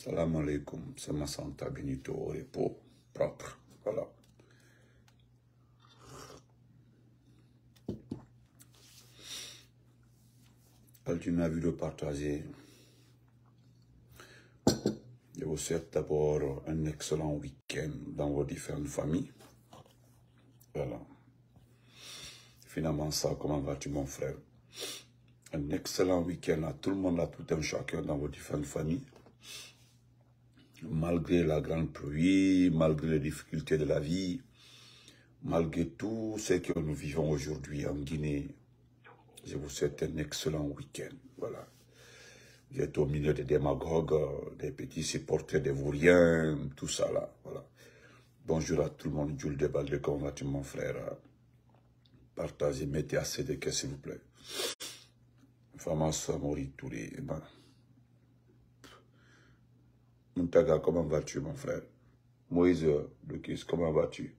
Salam alaikum, c'est ma Santa Benito au repos propre. Voilà. Ultime vidéo partagée. Je vous souhaite d'abord un excellent week-end dans vos différentes familles. Voilà. Finalement, ça, comment vas-tu, mon frère? Un excellent week-end à tout le monde, à tout un chacun dans vos différentes familles. Malgré la grande pluie, malgré les difficultés de la vie, malgré tout ce que nous vivons aujourd'hui en Guinée, je vous souhaite un excellent week-end. Voilà. Vous êtes au milieu des démagogues, des petits supporters des vauriens, tout ça là. Voilà. Bonjour à tout le monde. Jules Debalde, comment vas-tu, mon frère? Partagez, mettez assez de cœur, s'il vous plaît. Famas Mori Touré. Muntaga, comment vas-tu, mon frère? Moïse Lukis, comment vas-tu?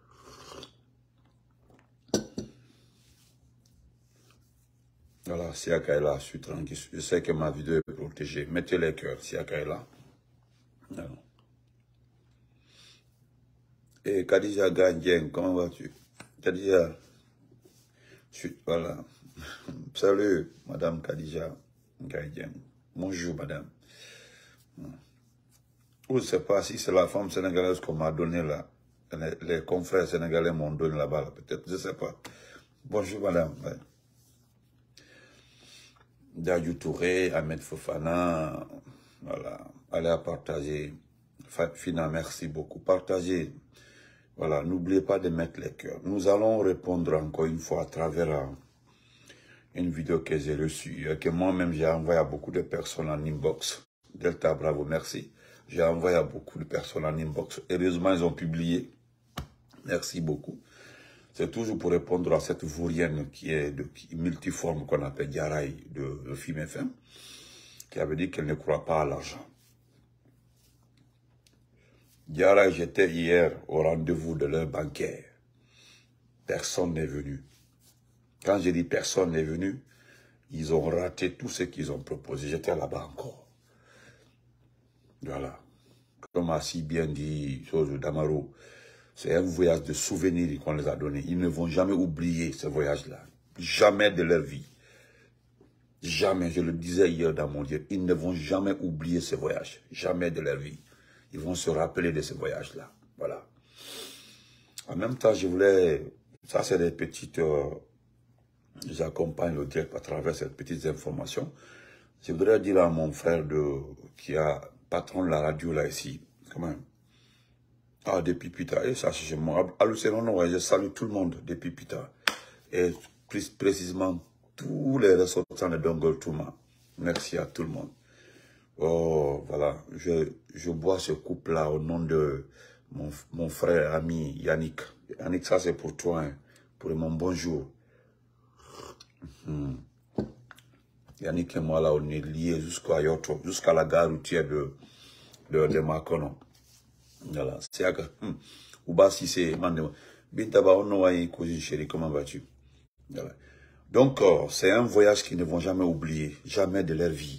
Voilà, Siaka est là, je suis tranquille. Je sais que ma vidéo est protégée. Mettez les cœurs, Siaka est là. Alors. Et Khadija Gandien, comment vas-tu? Khadija, voilà. Salut, Madame Khadija Gandien. Bonjour, Madame. Je ne sais pas si c'est la femme sénégalaise qu'on m'a donné là. Les confrères sénégalais m'ont donné là-bas, là, peut-être, je ne sais pas. Bonjour, Madame. Ouais. Dadju Touré, Ahmed Fofana, voilà, allez à partager. Fina, merci beaucoup. Partagez. Voilà, n'oubliez pas de mettre les cœurs. Nous allons répondre encore une fois à travers une vidéo que j'ai reçue, que moi-même j'ai envoyé à beaucoup de personnes en inbox. Delta Bravo, merci. J'ai envoyé à beaucoup de personnes en inbox. Heureusement, ils ont publié. Merci beaucoup. C'est toujours pour répondre à cette vaurienne qui est multiforme qu'on appelle Diaraï de Film FM, qui avait dit qu'elle ne croit pas à l'argent. Diaraï, j'étais hier au rendez-vous de leur banquière. Personne n'est venu. Quand je dis personne n'est venu, ils ont raté tout ce qu'ils ont proposé. J'étais là-bas encore. Voilà. Comme a si bien dit chose de Damaro, c'est un voyage de souvenirs qu'on les a donné. Ils ne vont jamais oublier ce voyage-là. Jamais de leur vie. Jamais, je le disais hier dans mon Dieu, ils ne vont jamais oublier ce voyage. Jamais de leur vie. Ils vont se rappeler de ce voyage-là. Voilà. En même temps, je voulais... Ça, c'est des petites... J'accompagne le direct à travers ces petites informations. Je voudrais dire à mon frère qui est patron de la radio là ici, quand même. Ah, depuis Pita, et ça c'est moi. Je salue tout le monde depuis Pita. Et plus précisément, tous les ressortissants de Dongol Touma. Merci à tout le monde. Oh, voilà. Je bois ce couple-là au nom de mon frère, ami Yannick. Yannick, ça c'est pour toi, hein, pour mon bonjour. Yannick et moi, là, on est liés jusqu'à Yoto, jusqu'à la gare routière de Makono. Voilà, c'est à Ouba si c'est Bintaba, on a cousine chérie, comment vas-tu? Voilà. Donc, c'est un voyage qu'ils ne vont jamais oublier, jamais de leur vie.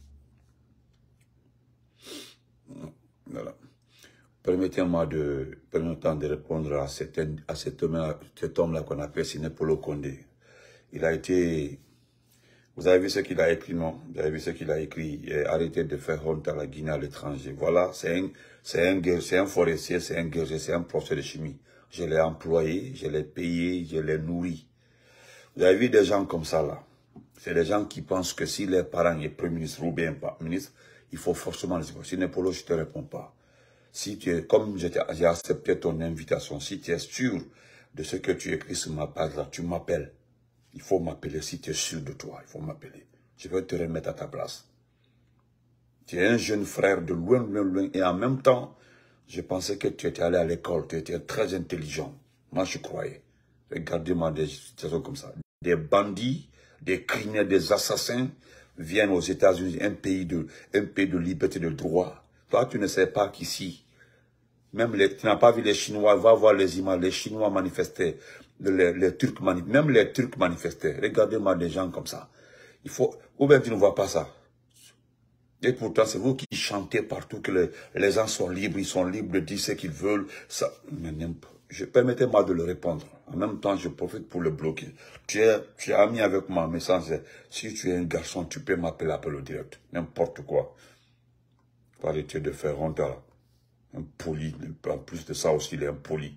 Voilà. Permettez-moi de répondre à cet homme-là qu'on appelle Sinepolo Condé. Il a été... Vous avez vu ce qu'il a écrit, non? Vous avez vu ce qu'il a écrit? Arrêtez de faire honte à la Guinée à l'étranger. Voilà, c'est un forestier, c'est un guerrier, c'est un professeur de chimie. Je l'ai employé, je l'ai payé, je l'ai nourri. Vous avez vu des gens comme ça, là? C'est des gens qui pensent que si les parents sont premier ministre ou bien pas ministre, il faut forcément les écouter. Si Népolo, je ne te réponds pas. Si tu es, comme j'ai accepté ton invitation, si tu es sûr de ce que tu écris sur ma page, là, tu m'appelles. Il faut m'appeler si tu es sûr de toi. Il faut m'appeler. Je vais te remettre à ta place. Tu es un jeune frère de loin, loin, loin. Et en même temps, je pensais que tu étais allé à l'école. Tu étais très intelligent. Moi, je croyais. Regardez-moi des situations comme ça. Des bandits, des criminels, des assassins viennent aux États-Unis, un pays de liberté de droit. Toi, tu ne sais pas qu'ici, même tu n'as pas vu les Chinois, va voir les images, les Chinois manifestaient. Les Turcs même les Turcs manifestaient. Regardez-moi des gens comme ça. Il faut, ou bien tu ne vois pas ça. Et pourtant, c'est vous qui chantez partout que les gens sont libres, ils sont libres de dire ce qu'ils veulent. Ça, permettez-moi de le répondre. En même temps, je profite pour le bloquer. Tu es ami avec moi, mais si tu es un garçon, tu peux m'appeler appel au direct. N'importe quoi. Pas arrêter de faire honte à un poli. En plus de ça aussi, il est impoli.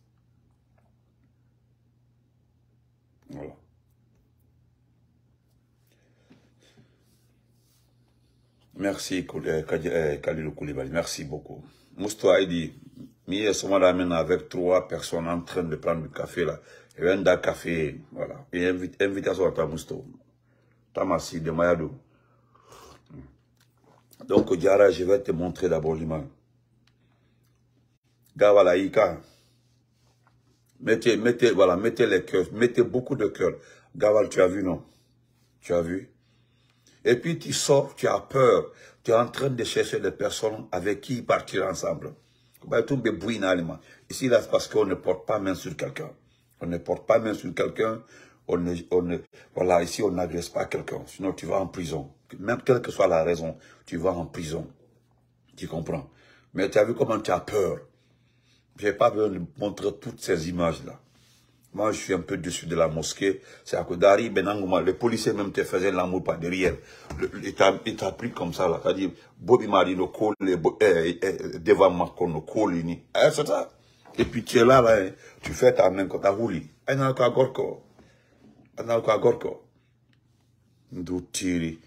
Voilà. Merci, Khalilou Koulibaly. Merci beaucoup. Moustoua, il dit, mais ce moment avec 3 personnes en train de prendre du café là. Il y a un café, voilà. Et invitation à ta Moustoua. Tamassi de Mayadou. Donc, Diara, je vais te montrer d'abord l'image. Gavala Ika. Mettez les cœurs. Mettez beaucoup de cœurs. Gaval, tu as vu, non? Tu as vu? Et puis tu sors, tu as peur. Tu es en train de chercher des personnes avec qui partir ensemble. Ici, là, c'est parce qu'on ne porte pas main sur quelqu'un. On ne porte pas main sur quelqu'un. Voilà, ici, on n'agresse pas quelqu'un. Sinon, tu vas en prison. Même quelle que soit la raison, tu vas en prison. Tu comprends? Mais tu as vu comment tu as peur. Je n'ai pas besoin de montrer toutes ces images-là. Moi, je suis un peu dessus de la mosquée. C'est à Kodari, Benangoma. Les policiers même te faisaient l'amour par derrière. Il t'a pris comme ça, là. C'est-à-dire, Bobby Marino, devant Makono, Kolini. C'est ça. Et puis, tu es là, tu fais ta main quand tu as roulé. Anaka Gorko. Anaka Gorko. Ndoutiri.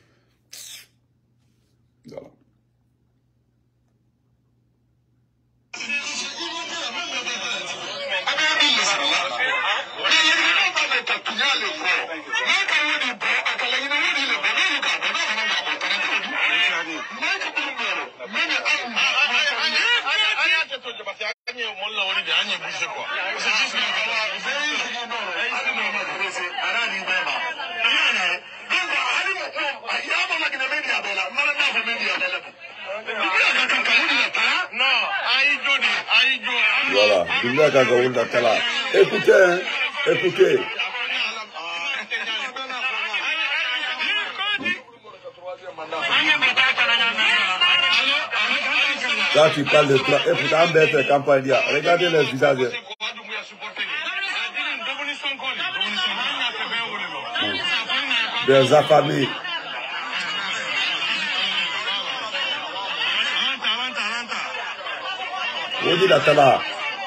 Voilà. Voilà, écoutez, hein, écoutez. Là, tu parles de toi. Et pourtant, bête campagne, regardez les visages. Des affamés. On dit la tala.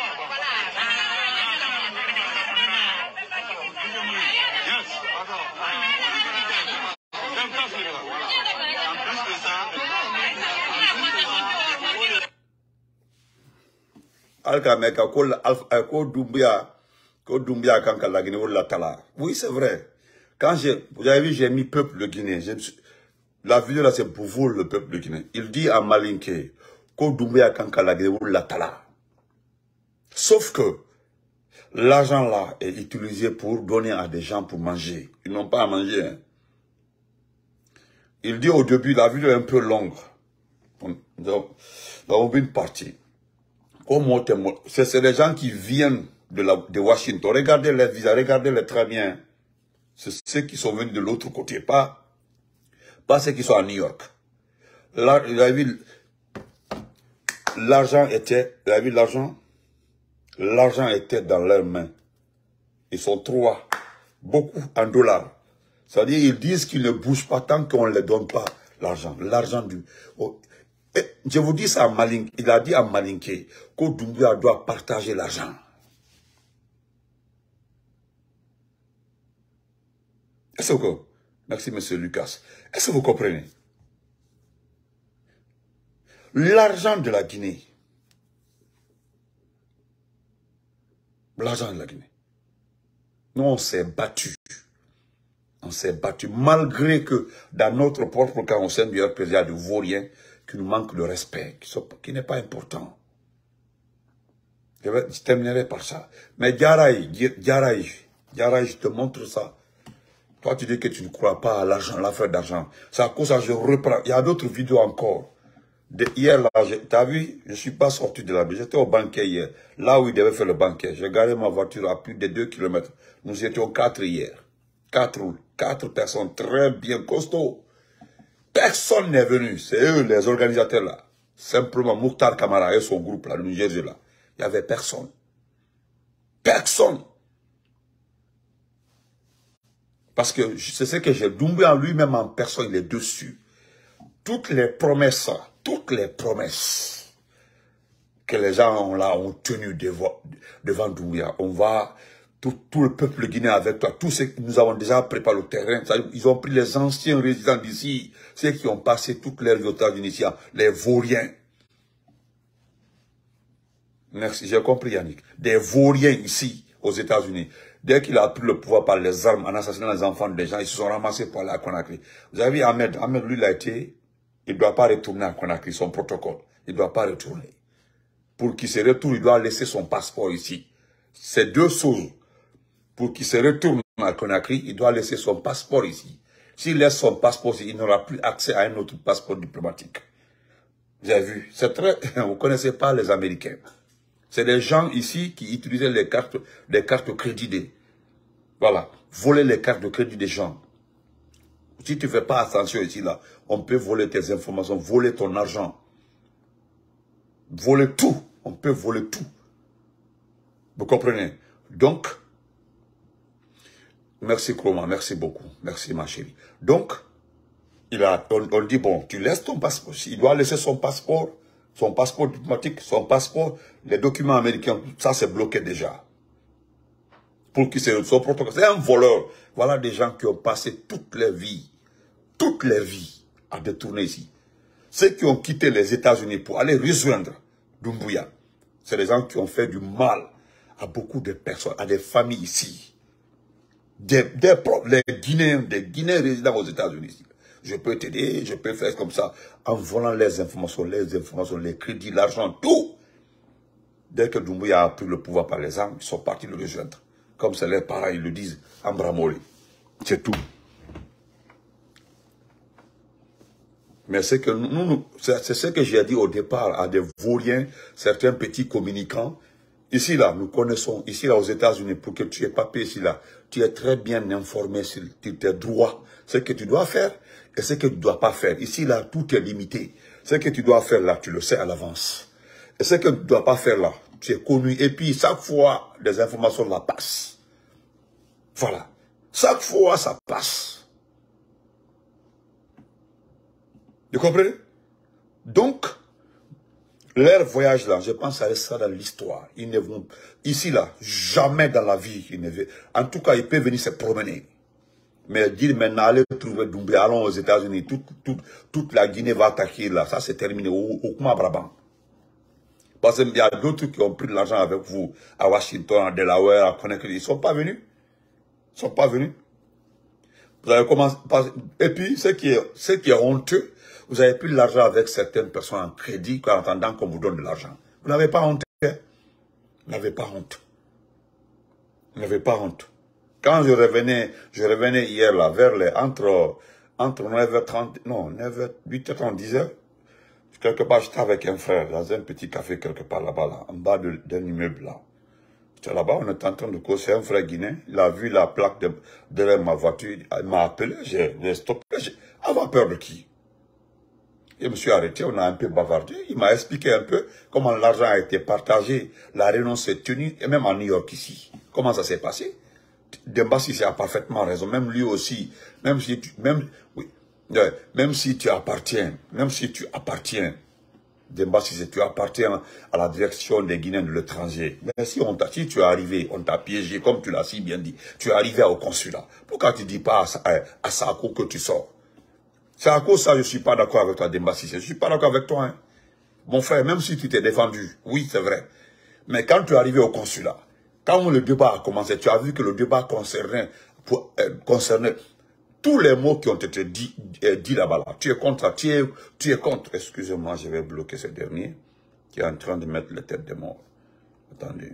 Oui, c'est vrai. Quand vous avez vu, j'ai mis peuple guinéen. La vidéo là, c'est pour vous, le peuple guinéen. Il dit à Malinké, sauf que l'argent là est utilisé pour donner à des gens pour manger. Ils n'ont pas à manger. Hein. Il dit au début, la vidéo est un peu longue. Dans une partie. C'est les gens qui viennent de Washington. Regardez les visas, regardez-les très bien. C'est ceux qui sont venus de l'autre côté, pas ceux qui sont à New York. Là, l'argent était, vous avez vu l'argent? L'argent était dans leurs mains. Ils sont 3, beaucoup en dollars. C'est-à-dire, ils disent qu'ils ne bougent pas tant qu'on ne les donne pas l'argent. L'argent du... Oh. Et je vous dis ça à Malinké. Il a dit à Malinké qu'Odoumbouya doit partager l'argent. Est-ce que vous... Merci, monsieur Lucas. Est-ce que vous comprenez? L'argent de la Guinée. L'argent de la Guinée. Nous, on s'est battu. On s'est battu. Malgré que dans notre propre cas, on s'est bien président de vauriens qui nous manque de respect, qui n'est pas important. Je terminerai par ça. Mais Diaraï, je te montre ça. Toi, tu dis que tu ne crois pas à l'argent, l'affaire d'argent. C'est à cause de ça que je reprends. Il y a d'autres vidéos encore. Hier, là, tu as vu, je ne suis pas sorti de la ville. J'étais au banquet hier. Là où il devait faire le banquet. J'ai garé ma voiture à plus de 2 km. Nous étions 4 hier. 4 personnes très bien costauds. Personne n'est venu. C'est eux, les organisateurs là. Simplement Mokhtar Kamara et son groupe là, le Niger là. Il n'y avait personne. Personne. Parce que c'est ce que j'ai. Doumbouya lui-même en personne, il est dessus. Toutes les promesses que les gens ont tenues devant Doumbouya. On va, tout le peuple guinéen avec toi, tous ceux que nous avons déjà préparé le terrain, ils ont pris les anciens résidents d'ici, ceux qui ont passé toute leur vie aux États-Unis ici, les vauriens. Merci, j'ai compris Yannick. Des vauriens ici, aux États-Unis. Dès qu'il a pris le pouvoir par les armes, en assassinant les enfants des gens, ils se sont ramassés pour aller à Conakry. Vous avez vu Ahmed, lui, il a été, il ne doit pas retourner à Conakry, son protocole. Il ne doit pas retourner. Pour qu'il se retourne, il doit laisser son passeport ici. C'est deux choses. Pour qu'il se retourne à Conakry, il doit laisser son passeport ici. S'il laisse son passeport ici, il n'aura plus accès à un autre passeport diplomatique. Vous avez vu, c'est très, vous ne connaissez pas les Américains. C'est des gens ici qui utilisaient les cartes crédit. Voilà, voler les cartes de crédit des gens. Si tu ne fais pas attention ici, là, on peut voler tes informations, voler ton argent. Voler tout. On peut voler tout. Vous comprenez? Donc, merci Chroma, merci beaucoup. Merci ma chérie. Donc, on dit, bon, tu laisses ton passeport. Il doit laisser son passeport diplomatique, son passeport, les documents américains, ça c'est bloqué déjà. Pour qu'il se son protocole. C'est un voleur. Voilà des gens qui ont passé toute leur vie à détourner ici. Ceux qui ont quitté les États-Unis pour aller rejoindre Doumbouya, c'est des gens qui ont fait du mal à beaucoup de personnes, à des familles ici. Les Guinéens résidant aux États-Unis. Je peux t'aider, je peux faire comme ça, en volant les informations, les crédits, l'argent, tout. Dès que Doumbouya a pris le pouvoir par les armes, ils sont partis le rejoindre. Comme c'est les parents, ils le disent, Ambramoli. C'est tout. Mais c'est que c'est ce que j'ai dit au départ à des vauriens, certains petits communicants. Ici, là, nous connaissons, ici, là, aux États-Unis, pour que tu aies papier ici, là, tu es très bien informé sur tes droits, ce que tu dois faire et ce que tu ne dois pas faire. Ici, là, tout est limité. Ce que tu dois faire, là, tu le sais à l'avance. Et ce que tu ne dois pas faire, là, tu es connu. Et puis, chaque fois, des informations, là, passent. Voilà. Chaque fois, ça passe. Vous comprenez? Donc, leur voyage là, je pense que ça restera dans l'histoire. Ils ne vont, ici là, jamais dans la vie, ils ne vont, en tout cas, ils peuvent venir se promener. Mais dire maintenant, allez trouver Doumbouya, allons aux États-Unis, toute la Guinée va attaquer là, ça c'est terminé, au Kuma-Brabant. Parce qu'il y a d'autres qui ont pris de l'argent avec vous, à Washington, à Delaware, à Connecticut, ils ne sont pas venus. Ils ne sont pas venus. Vous avez commencé, et puis, ce qui est honteux, vous avez pris de l'argent avec certaines personnes en crédit en attendant qu'on vous donne de l'argent. Vous n'avez pas honte. Vous n'avez pas honte. Vous n'avez pas honte. Quand je revenais hier là, vers les, entre 9h30, non, 9h, 8h30, 10h, quelque part, j'étais avec un frère dans un petit café quelque part là-bas, là, en bas d'un immeuble là. J'étais là-bas, on était en train de causer, c'est un frère guinéen, il a vu la plaque derrière ma voiture, il m'a appelé, j'ai stoppé, avoir peur de qui? Je me suis arrêté, on a un peu bavardé. Il m'a expliqué un peu comment l'argent a été partagé, la réunion s'est tenue, et même en New York ici. Comment ça s'est passé? Demba Cissé a parfaitement raison. Même lui aussi, même si tu appartiens, Demba Cissé, tu appartiens à la direction des Guinéens de l'étranger. Mais si tu es arrivé, on t'a piégé, comme tu l'as si bien dit, tu es arrivé au consulat. Pourquoi tu ne dis pas à Sako que tu sors? C'est à cause de ça que je ne suis pas d'accord avec toi, Demba Cissé. Je ne suis pas d'accord avec toi. Hein. Mon frère, même si tu t'es défendu, oui, c'est vrai. Mais quand tu es arrivé au consulat, quand le débat a commencé, tu as vu que le débat concernait tous les mots qui ont été dit là-bas. Là. Tu es contre, tu es contre. Excusez-moi, je vais bloquer ce dernier qui est en train de mettre les têtes des morts. Attendez.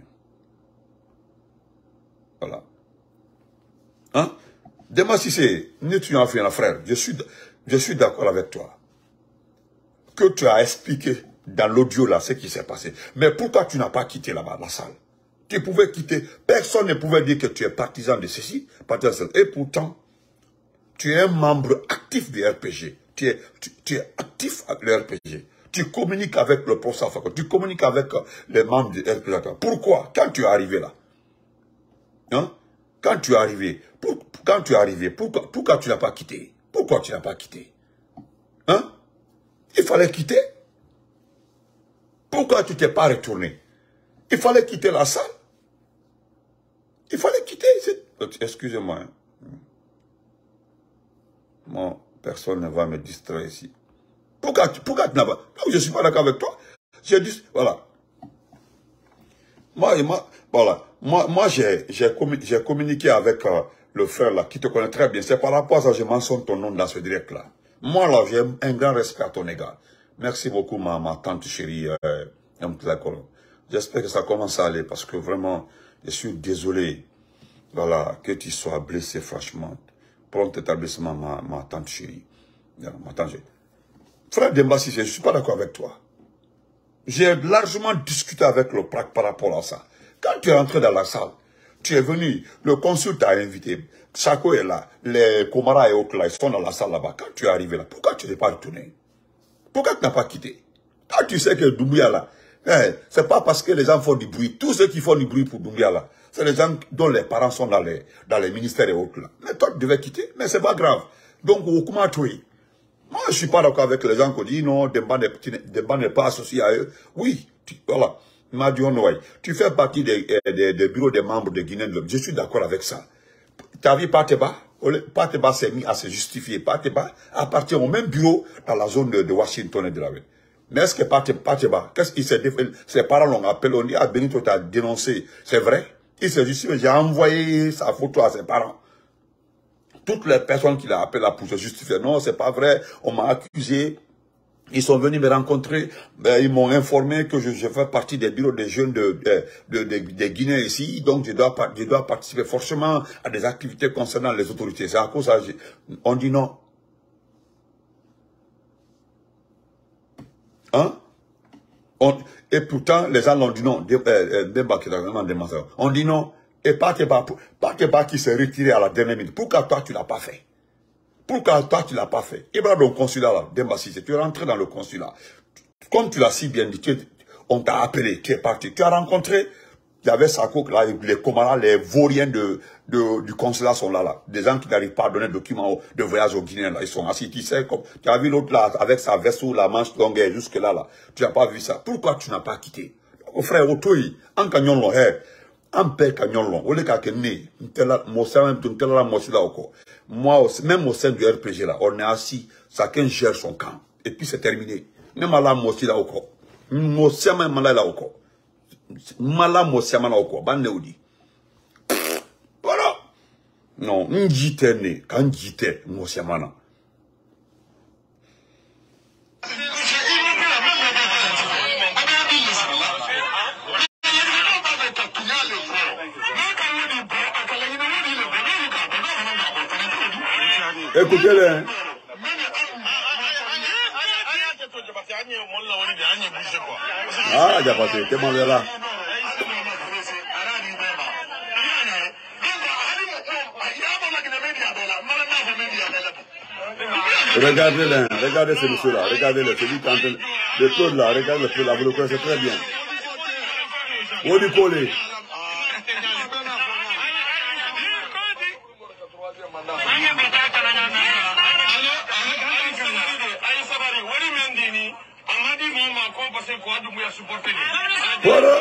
Voilà. Hein? Demba Cissé, tu as fait un frère. Je suis d'accord avec toi. Que tu as expliqué dans l'audio là ce qui s'est passé. Mais pourquoi tu n'as pas quitté là-bas la salle? Tu pouvais quitter. Personne ne pouvait dire que tu es partisan de ceci. Et pourtant, tu es un membre actif du RPG. tu es actif avec le RPG. Tu communiques avec le professeur Fakou, tu communiques avec les membres du RPG. Pourquoi? Quand tu es arrivé là, hein? Quand tu es arrivé, pourquoi tu n'as pas quitté? Pourquoi tu n'as pas quitté? Hein? Il fallait quitter. Pourquoi tu t'es pas retourné? Il fallait quitter la salle. Il fallait quitter. Excusez-moi. Hein. Moi, personne ne va me distraire ici. Pourquoi tu n'as pas... Je ne suis pas d'accord avec toi. J'ai dit... Voilà. Moi j'ai communiqué avec le frère là, qui te connaît très bien. C'est par rapport à ça que je mentionne ton nom dans ce direct là. Moi là, j'ai un grand respect à ton égard. Merci beaucoup ma tante chérie. J'espère que ça commence à aller parce que vraiment, je suis désolé. Voilà, que tu sois blessé franchement. Prompt établissement ma tante chérie. Ma tante chérie. Frère Dembassi, je ne suis pas d'accord avec toi. J'ai largement discuté avec le PRAC par rapport à ça. Quand tu es rentré dans la salle, tu es venu, le consul t'a invité, Sako est là, les Komara et autres là, ils sont dans la salle là-bas. Quand tu es arrivé là, pourquoi tu n'es pas retourné? Pourquoi tu n'as pas quitté? Quand tu sais que Doumbouya là, c'est pas parce que les gens font du bruit. Tous ceux qui font du bruit pour Doumbouya là, c'est les gens dont les parents sont dans les ministères et autres là. Mais toi, tu devais quitter, mais c'est pas grave. Donc, comment tu es? Moi, je ne suis pas d'accord avec les gens qui disent non, Demba n'est pas associé à eux. Oui, voilà. Tu fais partie des bureaux des membres de Guinée. Je suis d'accord avec ça. Tu as vu Pateba? Pateba s'est mis à se justifier. Pateba appartient au même bureau dans la zone de Washington et de la ville. Mais est-ce que Pateba, qu'est-ce qu'il s'est défait? Ses parents l'ont appelé, on dit, ah, Benito t'a dénoncé. C'est vrai? Il s'est justifié. J'ai envoyé sa photo à ses parents. Toutes les personnes qu'il a appelées là pour se justifier. Non, c'est pas vrai. On m'a accusé. Ils sont venus me rencontrer. Ils m'ont informé que je fais partie des bureaux des jeunes des Guinéens ici. Donc, je dois participer forcément à des activités concernant les autorités. C'est à cause ça. On dit non. Hein? Et pourtant, les gens l'ont dit non. On dit non. Et Pateba qui s'est retiré à la dernière minute. Pourquoi toi, tu ne l'as pas fait? Pourquoi toi, tu ne l'as pas fait? Et voilà, donc, consulat là, Dembassi, tu es rentré dans le consulat. Comme tu l'as si bien dit, on t'a appelé, tu es parti. Tu as rencontré, il y avait Sako, là, les Komara, les vauriens du consulat sont là. Des gens qui n'arrivent pas à donner de documents de voyage au Guinéen, là, ils sont assis. Tu sais, comme, tu as vu l'autre là, avec sa veste sous la manche longue, jusque là. Tu n'as pas vu ça. Pourquoi tu n'as pas quitté? Au frère, au toi, en cagnon long, en paix cagnon long, au lieu qu'à né, moi, même au sein du RPG là, on est assis, chacun gère son camp. Et puis c'est terminé. Même à la moitié là encore. Mosiama mala là encore. Mala mosiama là encore. Ban neudi. Voilà. Non, n'jite né, quand j'étais mosiama là. Écoutez-le. Hein. Ah, il y a pas de témoin là. Regardez-le, regardez ce monsieur-là, regardez-le, celui qui est en train de Claude là, regardez le Claude là, vous le connaissez très bien. Où du collé? Voilà.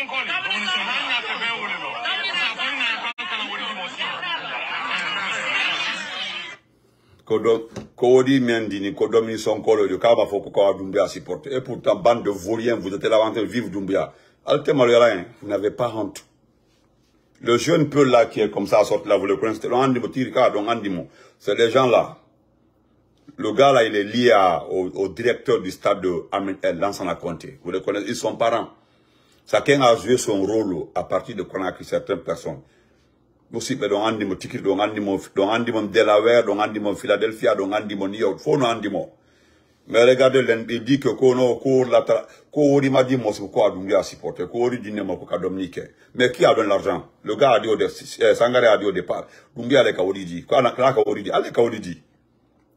Kodi Mendini, Kodomi Sonkolo, de Kaba Foko Doumbia supporter. Et pourtant, bande de vauriens, vous êtes là en train de vivre Doumbia. Altemalera, vous n'avez pas honte. Le jeune peu là qui est comme ça, sorti là, vous le connaissez, c'est les gens là. Le gars là, il est lié au directeur du stade de Ahmed El Lansana Conté. Vous le connaissez, ils sont parents. Chacun a joué son rôle à partir de Conakry, certaines personnes. Aussi, mais donc, Andimo Tikir, donc Andimo Delaware, donc Andimo Philadelphia, donc Andimo New York, faut non Andimo. Mais regardez, il dit que Kori m'a dit, moi, c'est quoi Doumbia supporter, Kori dit, moi, pour Dominique. Mais qui a donné l'argent? Le gars a dit au départ, Sangare a dit au départ, Doumbia, allez, Kaori dit. Quoi, Kaori dit? Allez, Kaori dit.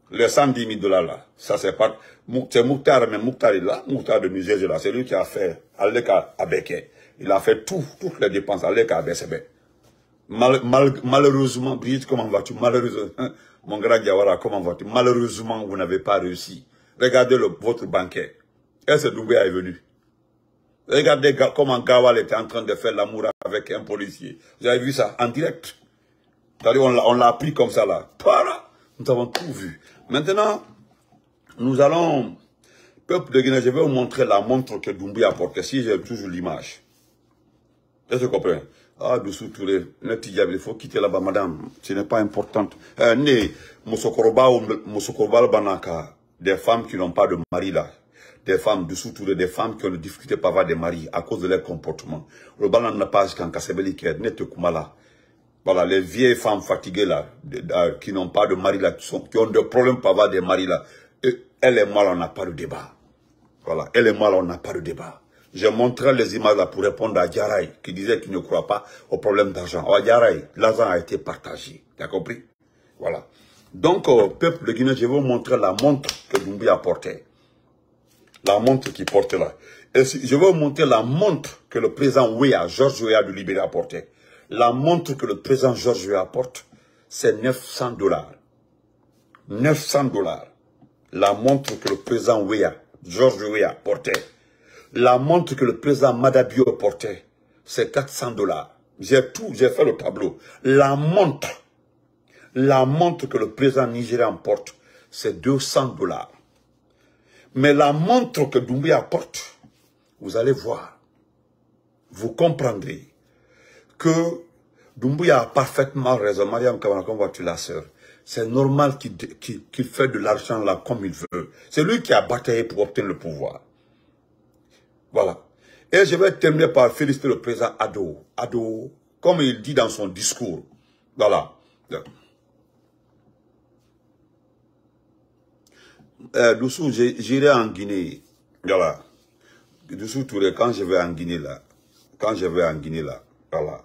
Les 110 000 dollars là, ça c'est pas... C'est Mouktar, mais Mouktar est là, Mouktar de musée là, c'est lui qui a fait Aleka Abeke. Il a fait toutes les dépenses Aleka Abeke. Malheureusement, Brigitte, comment vas-tu? Malheureusement, mon grand Diawara, comment vas-tu? Malheureusement, vous n'avez pas réussi. Regardez votre banquet. Est-ce que Doumbouya est venu? Regardez comment Gawal était en train de faire l'amour avec un policier. Vous avez vu ça en direct? On l'a appris comme ça là. Nous avons tout vu. Maintenant, nous allons, peuple de Guinée, je vais vous montrer la montre que Doumbouya a portée. Si j'ai toujours l'image. Est-ce que vous comprenez? Ah, dessous tous les il faut quitter là-bas, madame. Ce n'est pas important. Né, Moussokoroba Banaka, des femmes qui n'ont pas de mari là. Des femmes, dessous tous les, des femmes qui ont des difficultés pour avoir des maris à cause de leur comportement. Le balan n'a pas qu'en Kassabeli qui est net Kumala. Voilà, les vieilles femmes fatiguées là, qui n'ont pas de mari là, qui ont des problèmes pour avoir des maris là. Et elle et moi, on n'a pas de débat. Voilà, elle et moi, on n'a pas de débat. J'ai montré les images là pour répondre à Diaraï, qui disait qu'il ne croit pas au problème d'argent. À Diaraï, l'argent a été partagé. Tu as compris? Voilà. Donc, peuple de Guinée, je vais vous montrer la montre que Doumbouya portait. La montre qu'il portait là. Et je vais vous montrer la montre que le président Weah, George Weah de Libéria portait. La montre que le président George Weah porte, c'est 900 dollars. 900 dollars. La montre que le président Weah, George Weah portait. La montre que le président Madabio portait, c'est 400 dollars. J'ai fait le tableau. La montre que le président nigérian porte, c'est 200 dollars. Mais la montre que Doumbouya porte, vous allez voir, vous comprendrez que Doumbouya a parfaitement raison. Mariam Kamara, comment vois-tu la sœur? C'est normal qu'il fait de l'argent là comme il veut. C'est lui qui a bataillé pour obtenir le pouvoir. Voilà. Et je vais terminer par féliciter le président Ado. Ado, comme il dit dans son discours. Voilà. Doussou, j'irai en Guinée. Voilà. Doussou Touré, quand je vais en Guinée là. Voilà.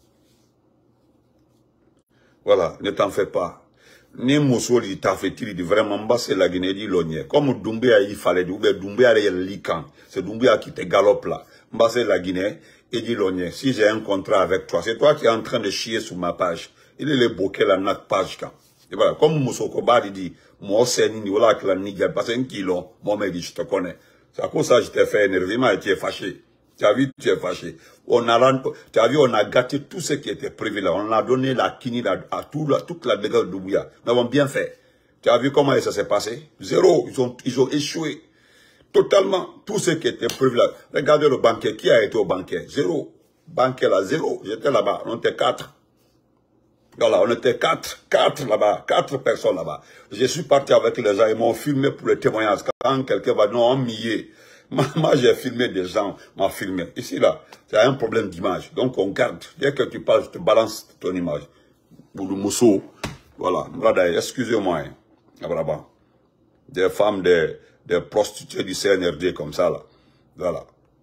Voilà, ne t'en fais pas. Ni Moussoli t'a fait tirer vraiment bas, c'est la Guinée dit l'ogné. Comme Doumbouya il fallait, Doumbouya est lican. C'est Doumbouya qui te galope là. Bas c'est la Guinée et dit l'ogné. Si j'ai un contrat avec toi, c'est toi qui es en train de chier sur ma page. Il est le bokeh la notre page quand. Et voilà, comme Moussokoba dit, moi c'est ni voilà que la niga parce un kilo, moi me dit je te connais. C'est à cause ça que je t'ai fait énervement et tu es fâché. Tu as vu, tu es fâché. Tu as vu, on a gâté tout ce qui était prévu là. On a donné la kini à toute la dégâts de Doumbouya. Nous avons bien fait. Tu as vu comment ça s'est passé? Zéro. Ils ont échoué. Totalement. Tout ce qui était prévu là. Regardez le banquet. Qui a été au banquet? Zéro. Banquet là, zéro. J'étais là-bas. On était 4. Voilà, on était 4 là-bas. 4 personnes là-bas. Je suis parti avec les gens. Ils m'ont filmé pour les témoignages. Quand quelqu'un va non, on m'y Moi, j'ai filmé des gens, m'a filmé. Ici, là, c'est un problème d'image. Donc, on garde. Dès que tu parles, je te balance ton image. Boulou Mousso. Voilà. Excusez-moi. Hein. Des femmes, des prostituées du CNRD comme ça, là. Voilà.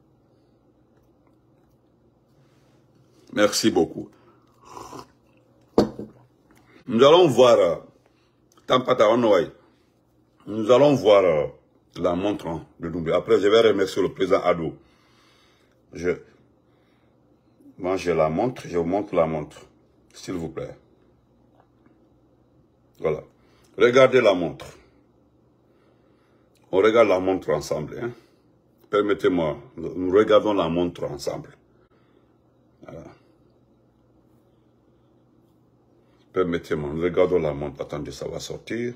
Merci beaucoup. Nous allons voir, nous allons voir la montre de Doumbouya. Après, je vais remercier le président Ado. Moi, j'ai la montre, je vous montre la montre. S'il vous plaît. Voilà. Regardez la montre. On regarde la montre ensemble. Hein? Permettez-moi, nous regardons la montre ensemble. Voilà. Permettez-moi, nous regardons la montre. Attendez, ça va sortir.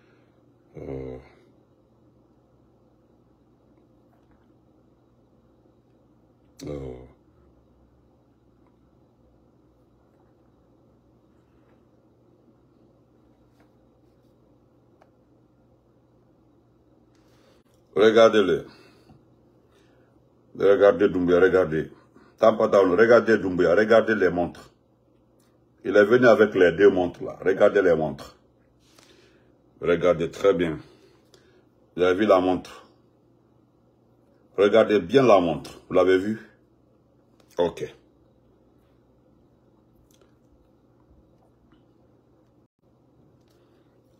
Regardez-le. Regardez Doumbouya, regardez. Regardez Doumbouya, regardez les montres. Il est venu avec les 2 montres là. Regardez les montres. Regardez très bien. Vous avez vu la montre? Regardez bien la montre. Vous l'avez vu? Ok.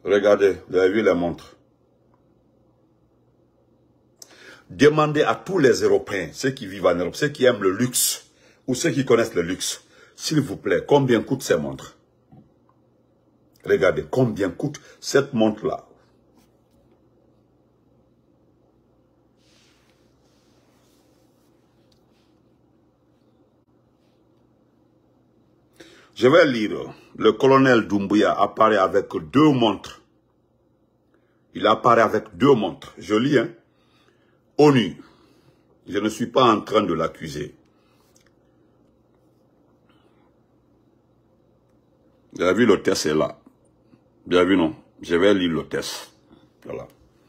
Regardez, vous avez vu les montres. Demandez à tous les Européens, ceux qui vivent en Europe, ceux qui aiment le luxe, ou ceux qui connaissent le luxe, s'il vous plaît, combien coûtent ces montres? Regardez, combien coûte cette montre-là? Je vais lire. Le colonel Doumbouya apparaît avec 2 montres. Il apparaît avec 2 montres. Je lis, hein. ONU. Je ne suis pas en train de l'accuser. Vous avez vu, le test est là. Bien vu, non? Je vais lire le test. Voilà.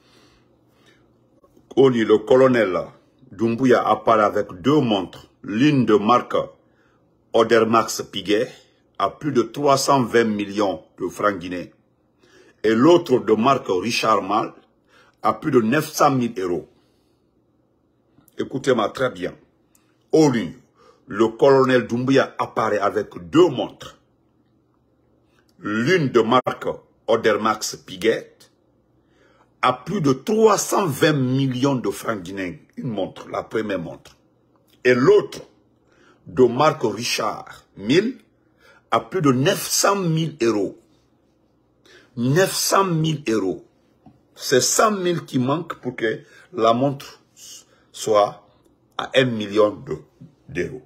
ONU, le colonel Doumbouya apparaît avec 2 montres. L'une de marque Odermax Piguet à plus de 320 millions de francs guinéens. Et l'autre de marque Richard Mille à plus de 900 000 euros. Écoutez-moi très bien. ONU, le colonel Doumbouya apparaît avec 2 montres. L'une de marque Odermax Piguet à plus de 320 millions de francs guinéens. Une montre, la première montre. Et l'autre de marque Richard Mille à plus de 900 000 euros. 900 000 euros. C'est 100 000 qui manquent pour que la montre soit à 1 million d'euros.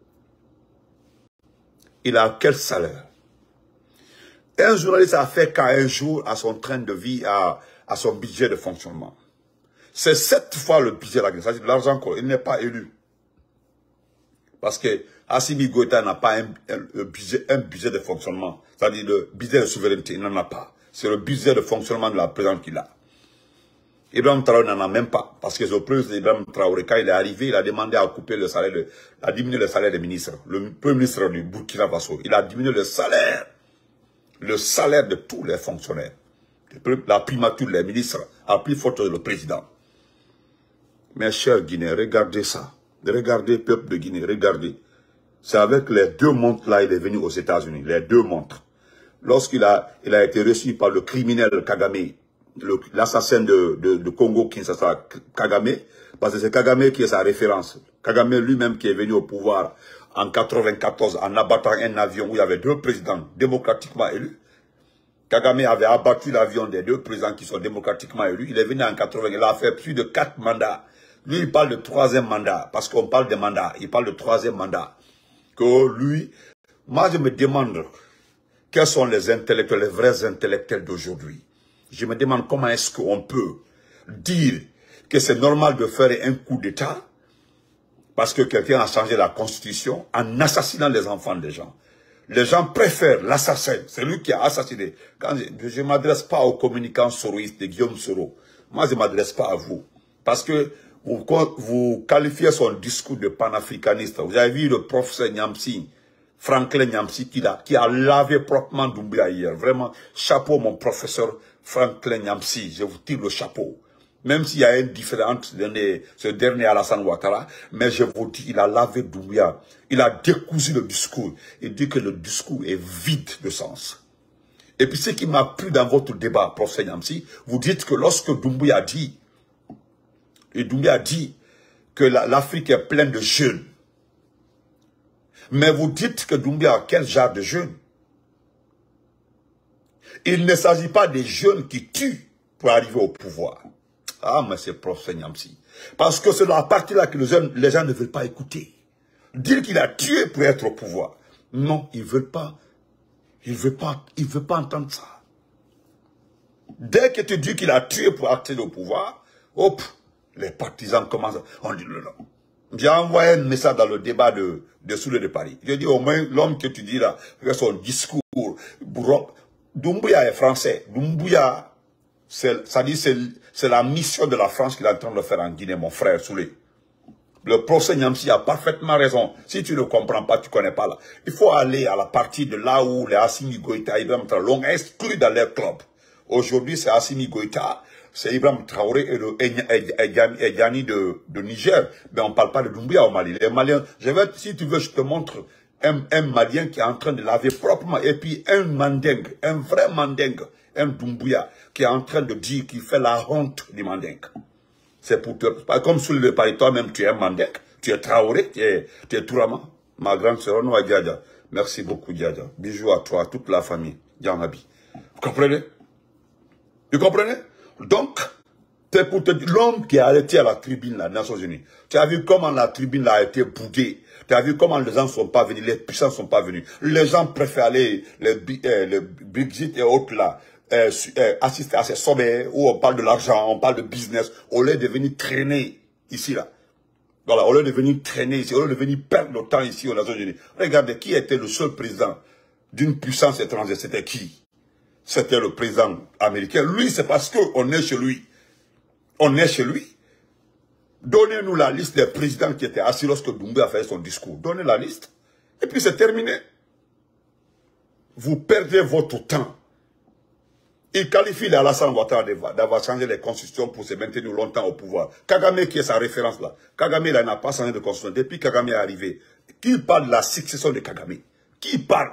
Il a quel salaire? Un journaliste a fait qu'à un jour à son train de vie, à son budget de fonctionnement. C'est 7 fois le budget de la Guinée. C'est-à-dire l'argent qu'il n'est pas élu. Parce que Assimi Goïta n'a pas un budget de fonctionnement. C'est-à-dire le budget de souveraineté, il n'en a pas. C'est le budget de fonctionnement de la présidente qu'il a. Ibrahim Traoré n'en a même pas. Parce que le président Ibrahim Traoré, quand il est arrivé, il a demandé à couper le salaire, à diminuer le salaire des ministres. Le premier ministre du Burkina Faso, il a diminué le salaire de tous les fonctionnaires. La primature des ministres a plus forte que le président. Mes chers Guinéens, regardez ça. Regardez, peuple de Guinée, regardez. C'est avec les 2 montres là, il est venu aux États-Unis. Les 2 montres. Lorsqu'il a été reçu par le criminel Kagame, l'assassin de Congo Kinshasa, Kagame, parce que c'est Kagame qui est sa référence. Kagame lui-même qui est venu au pouvoir en 1994 en abattant un avion où il y avait 2 présidents démocratiquement élus. Kagame avait abattu l'avion des 2 présidents qui sont démocratiquement élus. Il est venu en 80, il a fait plus de 4 mandats. Lui, il parle de 3e mandat, parce qu'on parle de mandat. Il parle de 3e mandat. Que lui, moi je me demande, quels sont les intellectuels, les vrais intellectuels d'aujourd'hui? Je me demande comment est-ce qu'on peut dire que c'est normal de faire un coup d'État parce que quelqu'un a changé la constitution en assassinant les enfants des gens. Les gens préfèrent l'assassin, c'est lui qui a assassiné. Quand je ne m'adresse pas aux communicants soroïstes de Guillaume Soro. Moi, je ne m'adresse pas à vous. Parce que vous qualifiez son discours de panafricaniste. Vous avez vu le professeur Nyamsi, Franklin Nyamsi, qui a lavé proprement Doumbouya hier. Vraiment, chapeau mon professeur Franklin Nyamsi. Je vous tire le chapeau. Même s'il y a un différent entre ce dernier Alassane Ouattara, mais je vous dis, il a lavé Doumbouya. Il a décousu le discours. Il dit que le discours est vide de sens. Et puis ce qui m'a plu dans votre débat, professeur Nyamsi, vous dites que lorsque Doumbouya dit, que l'Afrique est pleine de jeunes. Mais vous dites que Doumbouya a quel genre de jeunes? Il ne s'agit pas des jeunes qui tuent pour arriver au pouvoir. Ah, mais c'est professeur Nyamsi. Parce que c'est dans la partie-là que les gens ne veulent pas écouter. Dire qu'il a tué pour être au pouvoir. Non, ils ne veulent pas. Il veut pas entendre ça. Dès que tu dis qu'il a tué pour accéder au pouvoir, hop, les partisans commencent. On dit non. J'ai envoyé un message dans le débat de Soulé de Paris. Je dis au moins l'homme que tu dis là, avec son discours, Doumbouya est français. Doumbouya, c'est la mission de la France qu'il est en train de faire en Guinée, mon frère Soulé. Le professeur Nyamsi a parfaitement raison. Si tu ne comprends pas, tu ne connais pas là. Il faut aller à la partie de là où les Assimi Goïta, Ibrahim Traoré l'ont exclu dans leur club. Aujourd'hui, c'est Assimi Goïta, c'est Ibrahim Traoré et Diani de Niger. Mais on ne parle pas de Doumbouya au Mali. Les Maliens, si tu veux, je te montre un Malien qui est en train de laver proprement. Et puis un mandingue, un vrai mandingue, Un Doumbouya qui est en train de dire qu'il fait la honte du Mandingue. C'est pour te... Comme sur le pari, toi-même, tu es un Mandingue, tu es Traoré, tu es Tourama, ma grande sœur, Noa Diadja. Merci beaucoup, Diadja. Bisous à toi, à toute la famille. Dianabi. Vous comprenez? Vous comprenez? Donc, c'est pour te dire, l'homme qui a arrêté à la tribune, la Nations Unies. Tu as vu comment la tribune a été boudée. Tu as vu comment les gens ne sont pas venus, les puissants ne sont pas venus. Les gens préfèrent aller, les Brexit et autres là, assister à ces sommets où on parle de l'argent, on parle de business, au lieu de venir traîner ici là. Voilà, au lieu de venir traîner ici, au lieu de venir perdre le temps ici aux Nations Unies. Regardez, qui était le seul président d'une puissance étrangère? C'était qui? C'était le président américain. Lui, c'est parce qu'on est chez lui. On est chez lui. Donnez-nous la liste des présidents qui étaient assis lorsque Doumbouya a fait son discours. Donnez la liste. Et puis c'est terminé. Vous perdez votre temps. Il qualifie Alassane Ouattara d'avoir changé les constitutions pour se maintenir longtemps au pouvoir. Kagame qui est sa référence là. Kagame là n'a pas changé de constitution. Depuis Kagame est arrivé. Qui parle de la succession de Kagame? Qui parle?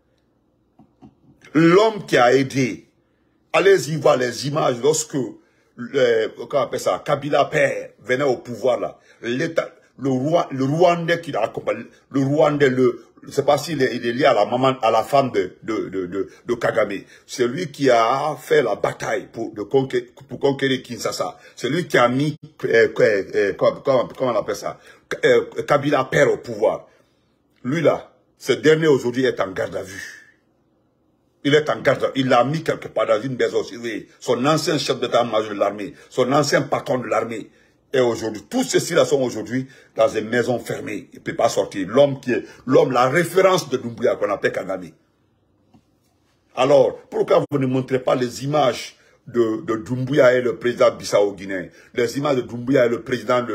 L'homme qui a aidé. Allez-y voir les images lorsque comment on appelle ça, Kabila père venait au pouvoir là. L'État, le Rwandais qui l'a accompagné, le Rwandais, je ne sais pas s'il est lié à la maman, à la femme de Kagame. C'est lui qui a fait la bataille pour conquérir Kinshasa. C'est lui qui a mis, comment on appelle ça, Kabila père au pouvoir. Lui là, ce dernier aujourd'hui est en garde à vue. Il est en garde, il l'a mis quelque part dans une maison surveillée. Son ancien chef d'état-major de l'armée, son ancien patron de l'armée. Et aujourd'hui, tous ceux-ci-là sont aujourd'hui dans une maison fermée. Il ne peut pas sortir. L'homme qui est, la référence de Doumbouya qu'on appelle Kagame. Alors, pourquoi vous ne montrez pas les images de Doumbouya et le président Bissau-Guinéen, les images de Doumbouya et le président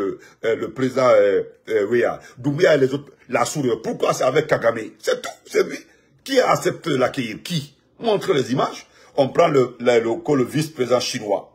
Weah, Doumbouya et les autres, la souris. Pourquoi c'est avec Kagame? C'est tout, c'est lui. Qui a accepté de l'accueillir? Qui? Montre les images. On prend le vice-président chinois.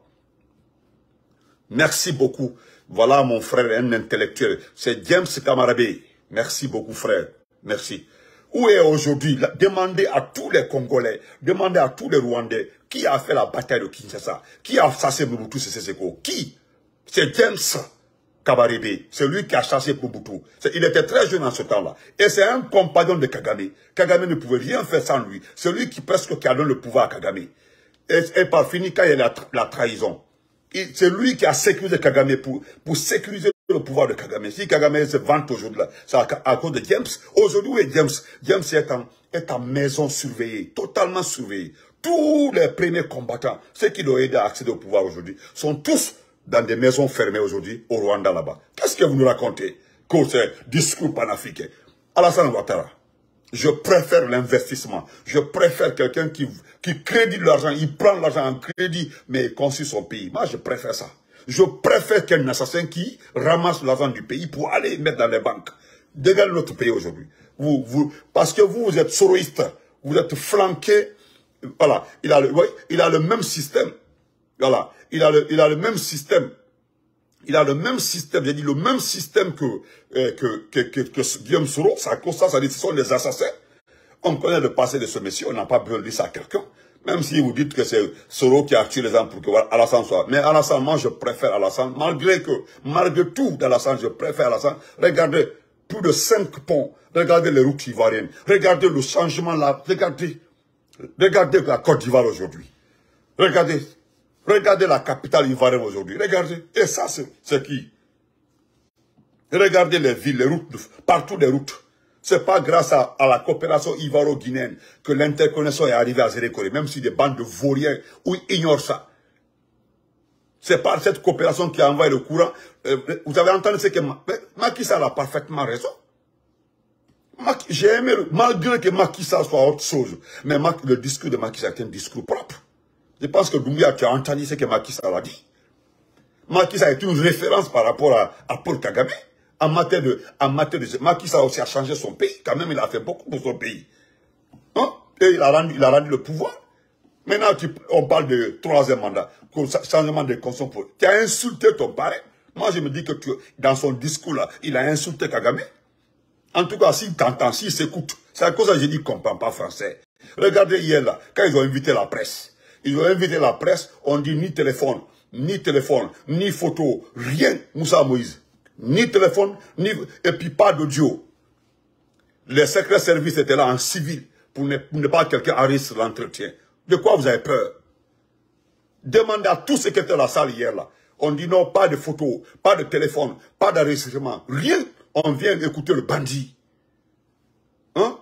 Merci beaucoup. Voilà mon frère, un intellectuel. C'est James Kamarabé. Merci beaucoup, frère. Merci. Où est aujourd'hui? Demandez à tous les Congolais, demandez à tous les Rwandais, qui a fait la bataille de Kinshasa? Qui a chassé Mobutu Sese Seko? Qui? C'est James Kabarebe, c'est lui qui a chassé Mobutu. Il était très jeune en ce temps-là. Et c'est un compagnon de Kagame. Kagame ne pouvait rien faire sans lui. C'est lui qui presque qui a donné le pouvoir à Kagame. Et par fini, quand il y a la trahison, c'est lui qui a sécurisé Kagame pour sécuriser le pouvoir de Kagame. Si Kagame se vante aujourd'hui, c'est à cause de James. Aujourd'hui, où est James? James est en maison surveillée, totalement surveillée. Tous les premiers combattants, ceux qui l'ont aidé à accéder au pouvoir aujourd'hui, sont tous dans des maisons fermées aujourd'hui au Rwanda là-bas. Qu'est-ce que vous nous racontez? Que c'est discours panafricain. Alassane Ouattara, je préfère l'investissement. Je préfère quelqu'un qui crédite l'argent, il prend l'argent en crédit, mais il construit son pays. Moi, je préfère ça. Je préfère qu'un assassin qui ramasse l'argent du pays pour aller mettre dans les banques. Dégagez notre pays aujourd'hui. Parce que vous êtes soroïste, vous êtes flanqué. Voilà, il a le même système. Voilà, il a le même système. Il a le même système, j'ai dit le même système que Guillaume Soro. Ça constate, ça dit ce sont des assassins. On connaît le passé de ce monsieur, on n'a pas besoin de dire ça à quelqu'un. Même si vous dites que c'est Soro qui a tué les gens pour que Alassane soit. Mais Alassane, moi je préfère Alassane, malgré tout d'Alassane, je préfère Alassane. Regardez, plus de 5 ponts. Regardez les routes ivoiriennes. Regardez le changement là. Regardez la Côte d'Ivoire aujourd'hui. Regardez la capitale ivoirienne aujourd'hui. Regardez. Et ça, c'est qui? Regardez les villes, les routes, partout les routes. C'est pas grâce à la coopération ivoiro-guinéenne que l'interconnexion est arrivée à Zérékoré, même si des bandes de vauriens ignorent ça. C'est par cette coopération qui a envoyé le courant. Vous avez entendu ce que Macky Sall a parfaitement raison. J'ai aimé, malgré que Macky Sall soit autre chose, mais le discours de Macky Sall est un discours propre. Je pense que Doumbouya, tu as entendu ce que Macky Sall a dit. Macky Sall est une référence par rapport à Paul Kagame. En matière de Macky Sall aussi a changé son pays. Quand même, il a fait beaucoup pour son pays. Hein? Et il a rendu le pouvoir. Maintenant, on parle de 3e mandat, changement de constitution. Tu as insulté ton parrain. Moi, je me dis que dans son discours là, il a insulté Kagame. En tout cas, s'il t'entend, s'il s'écoute, c'est à cause que j'ai dit qu'on ne comprend pas français. Regardez hier là, quand ils ont invité la presse. Ils ont invité la presse, on dit ni téléphone, ni photo, rien, Moussa Moïse. Ni téléphone, et puis pas d'audio. Les secrets services étaient là en civil pour ne pas que quelqu'un enregistre l'entretien. De quoi vous avez peur? Demandez à tous ceux qui étaient dans la salle hier là. On dit non, pas de photo, pas de téléphone, pas d'enregistrement, rien. On vient écouter le bandit. Hein?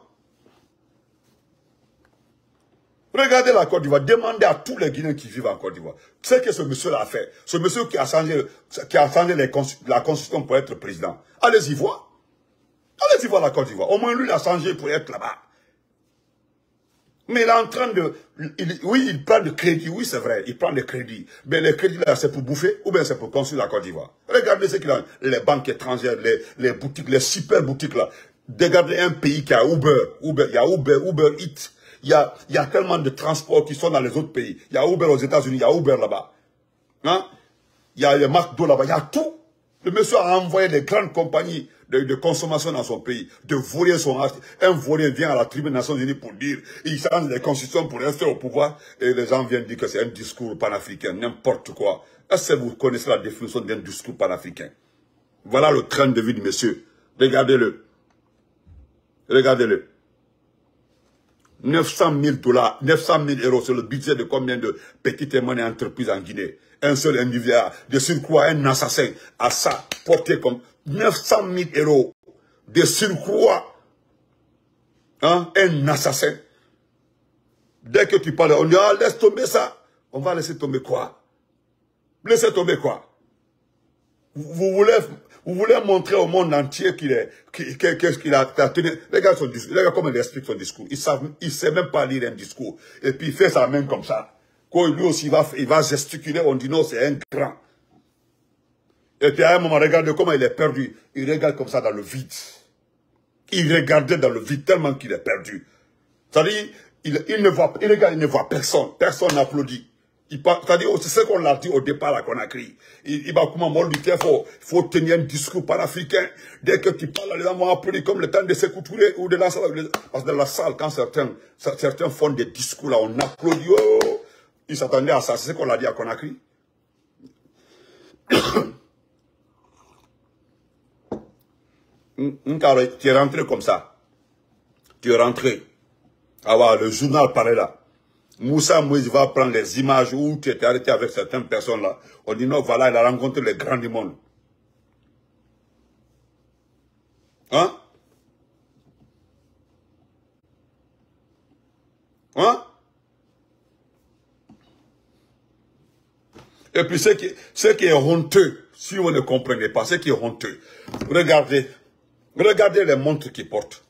Regardez la Côte d'Ivoire, demandez à tous les Guinéens qui vivent en Côte d'Ivoire. Ce que ce monsieur a fait, ce monsieur qui a changé la constitution pour être président. Allez-y voir. Allez-y voir la Côte d'Ivoire. Au moins lui, il a changé pour être là-bas. Mais il est en train de... oui, il prend de crédit, oui c'est vrai, il prend de crédit. Mais les crédits là, c'est pour bouffer ou bien c'est pour construire la Côte d'Ivoire. Regardez ce qu'il a, les banques étrangères, les boutiques, les super boutiques là. Regardez un pays qui a Uber, il y a Uber Eats. Il y a tellement de transports qui sont dans les autres pays. Il y a Uber aux États-Unis, il y a Uber là-bas. Hein? Il y a les McDo là-bas, il y a tout. Le monsieur a envoyé des grandes compagnies de consommation dans son pays, de voler son art. Un voleur vient à la tribune des Nations Unies pour dire, il change les constitutions pour rester au pouvoir, et les gens viennent dire que c'est un discours panafricain, n'importe quoi. Est-ce que vous connaissez la définition d'un discours panafricain? Voilà le train de vie du monsieur. Regardez-le. Regardez-le. 900 000 $, 900 000 €, c'est le budget de combien de petites et moyennes entreprises en Guinée. Un seul individu, de surcroît, un assassin, à ça, porté comme 900 000 €. De surcroît, hein, un assassin. Dès que tu parles, on dit, ah, laisse tomber ça. On va laisser tomber quoi? Laissez tomber quoi? Vous voulez montrer au monde entier qu'est-ce qu'il a tenu. Regarde son discours, regarde comment il explique son discours. Il sait même pas lire un discours. Et puis il fait sa main comme ça. Quand lui aussi il va gesticuler, on dit non, c'est un grand. Et puis à un moment, regardez comment il est perdu. Il regarde comme ça dans le vide. Il regardait dans le vide tellement qu'il est perdu. C'est-à-dire, il regarde, il ne voit personne. Personne n'applaudit. C'est-à-dire, c'est ce qu'on l'a dit au départ à Conakry. Il va comment lutter, il faut tenir un discours panafricain. Dès que tu parles, les gens vont applaudir comme le temps de Sékou Touré ou de la salle. Parce que dans la salle, quand certains font des discours là, on applaudit. Oh, ils s'attendaient à ça. C'est ce qu'on l'a dit à Conakry. Tu es rentré comme ça. Tu es rentré. Ah ouais, le journal parlait là. Moussa Moïse va prendre les images où tu étais arrêté avec certaines personnes là. On dit non, voilà, il a rencontré les grands du monde. Hein? Hein? Et puis ce qui est honteux, si vous ne comprenez pas, ce qui est honteux, regardez les montres qu'ils portent.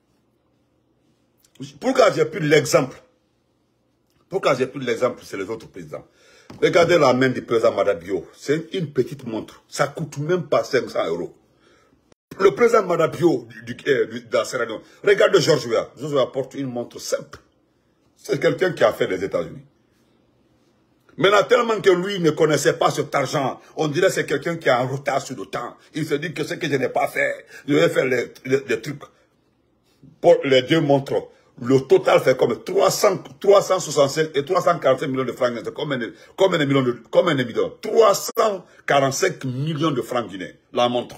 Pourquoi j'ai pris l'exemple? Pourquoi j'ai pris l'exemple, c'est les autres présidents. Regardez la main du président Madabio. C'est une petite montre. Ça ne coûte même pas 500 €. Le président Madabio de la Sierra Leone. Regardez George Weah. George Weah porte une montre simple. C'est quelqu'un qui a fait les États-Unis. Maintenant, tellement que lui ne connaissait pas cet argent, on dirait que c'est quelqu'un qui est en retard sur le temps. Il se dit que ce que je n'ai pas fait, je vais faire les trucs. Pour les deux montres. Le total fait comme 365 et 345 millions de francs. Combien de millions? 345 millions de francs guinéens, la montre.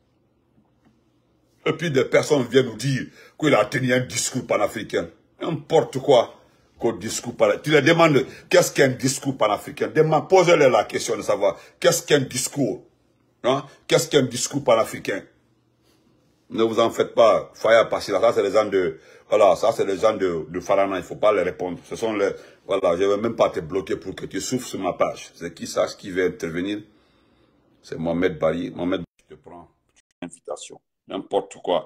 Et puis des personnes viennent nous dire qu'il a tenu un discours panafricain. N'importe quoi qu'un discours panafricain. Tu leur demandes qu'est-ce qu'un discours panafricain. Posez-leur la question de savoir qu'est-ce qu'un discours. Hein? Qu'est-ce qu'un discours panafricain? Ne vous en faites pas, Faya Passila, ça c'est les gens de, voilà, ça c'est les gens de Farana, il ne faut pas les répondre. Ce sont les, voilà, je ne vais même pas te bloquer pour que tu souffres sur ma page. C'est qui ça, qui veut intervenir? C'est Mohamed Bari. Mohamed, je te prends une invitation. N'importe quoi.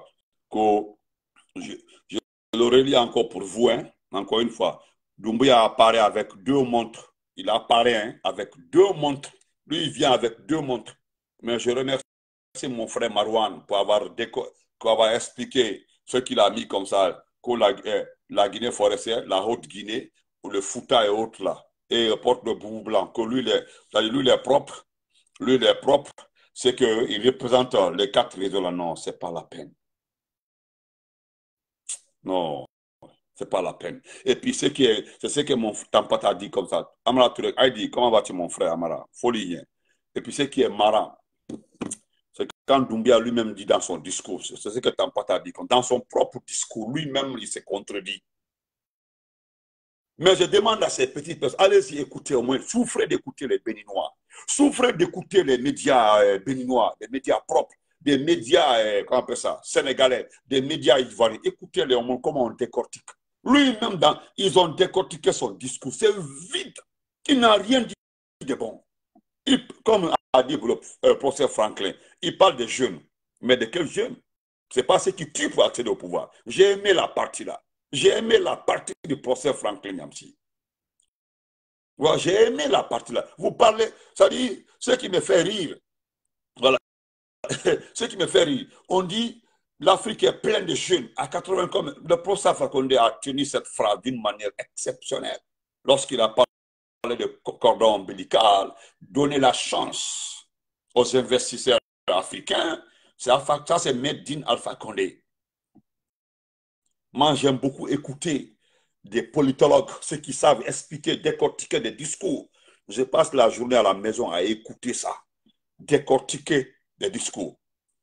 Je le relis encore pour vous, hein, encore une fois. Doumbouya apparaît avec 2 montres. Il apparaît, hein, avec 2 montres. Lui, il vient avec 2 montres. Mais je remercie mon frère Marouane pour avoir expliqué ce qu'il a mis comme ça, que la Guinée forestière, la Haute-Guinée, ou le Fouta et autres là, et le porte de boubou blanc, que lui, il est propre. Lui, il est propre. C'est qu'il représente les 4 réseaux là. Non, c'est pas la peine. Non. C'est pas la peine. Et puis, c'est ce que mon Tampat a dit comme ça. Amara Touré a dit, comment vas-tu mon frère Amara? Folie. Hein. Et puis, ce qui est marrant, c'est que quand Doumbia lui-même dit dans son discours, c'est ce que Tampat a dit, dans son propre discours, lui-même, il s'est contredit. Mais je demande à ces petites personnes, allez-y écouter au moins, souffrez d'écouter les Béninois, souffrez d'écouter les médias béninois, les médias propres, des médias, comment on appelle ça, sénégalais, des médias ivoiriens. Écoutez-les au moins comment on décortique. Lui-même, ils ont décortiqué son discours. C'est vide. Il n'a rien dit de bon. Comme a dit le professeur Franklin, il parle des jeunes. Mais de quels jeunes? Ce n'est pas ceux qui tuent pour accéder au pouvoir. J'ai aimé la partie là. J'ai aimé la partie du professeur Franklin Nyamsi. Voilà, j'ai aimé la partie là. Vous parlez, ça dit, ce qui me fait rire, voilà, ce qui me fait rire, on dit l'Afrique est pleine de jeunes. À 80, comme le professeur Fakonde a tenu cette phrase d'une manière exceptionnelle lorsqu'il a parlé de cordon ombilical, donner la chance aux investisseurs africains. Ça, c'est Made in Alpha Condé. Moi, j'aime beaucoup écouter des politologues, ceux qui savent expliquer, décortiquer des discours. Je passe la journée à la maison à écouter ça, décortiquer des discours.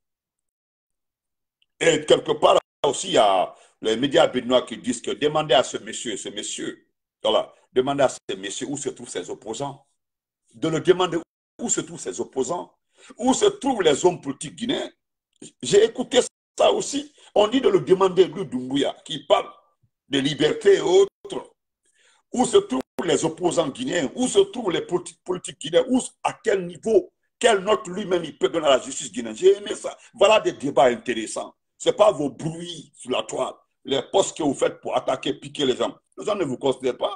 Et quelque part aussi, il y a les médias béninois qui disent que demandez à ce monsieur, voilà, demandez à ce monsieur où se trouvent ses opposants. De le demander où se trouvent ses opposants, où se trouvent les hommes politiques guinéens. J'ai écouté ça aussi. On dit de le demander, lui, Doumbouya, qui parle de liberté et autres. Où se trouvent les opposants guinéens? Où se trouvent les politiques guinéens? À quel niveau? Quelle note lui-même il peut donner à la justice guinéenne? J'ai aimé ça. Voilà des débats intéressants. Ce n'est pas vos bruits sur la toile, les postes que vous faites pour attaquer, piquer les gens. Les gens ne vous considèrent pas.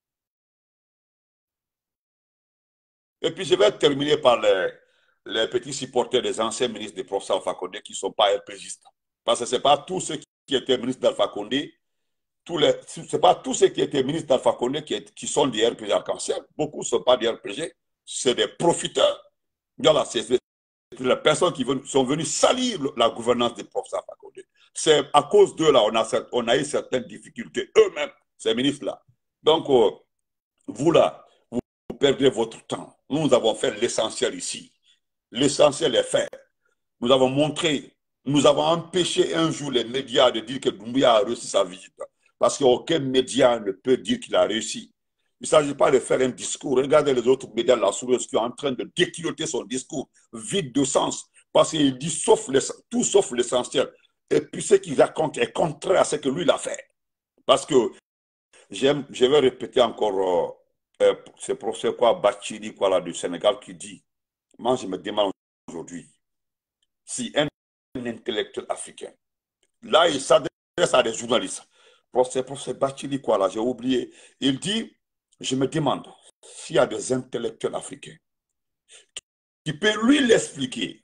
Et puis je vais terminer par les petits supporters des anciens ministres du professeur Alpha Condé qui ne sont pas RPGistes. Parce que ce n'est pas tous ceux qui étaient ministres d'Alpha Condé, ce n'est pas tous ceux qui étaient ministres d'Alpha Condé qui sont des RPG arc-en-ciel. Beaucoup ne sont pas des RPG, c'est des profiteurs. Voilà, c'est les personnes qui sont venues salir la gouvernance du professeur Alpha Condé. C'est à cause d'eux, là, on a eu certaines difficultés, eux-mêmes, ces ministres-là. Donc, vous, là, vous perdez votre temps. Nous avons fait l'essentiel ici. L'essentiel est fait. Nous avons montré, nous avons empêché un jour les médias de dire que Doumbouya a réussi sa visite. Parce qu'aucun média ne peut dire qu'il a réussi. Il ne s'agit pas de faire un discours. Regardez les autres médias, la souris, qui sont en train de déculoter son discours, vide de sens. Parce qu'il dit tout sauf l'essentiel. Et puis ce qu'il raconte est contraire à ce que lui, il a fait. Parce que je vais répéter encore, c'est professeur Bachili du Sénégal qui dit, moi je me demande aujourd'hui, si un intellectuel africain, là il s'adresse à des journalistes, professeur Bachili j'ai oublié, il dit, je me demande s'il y a des intellectuels africains qui peuvent lui l'expliquer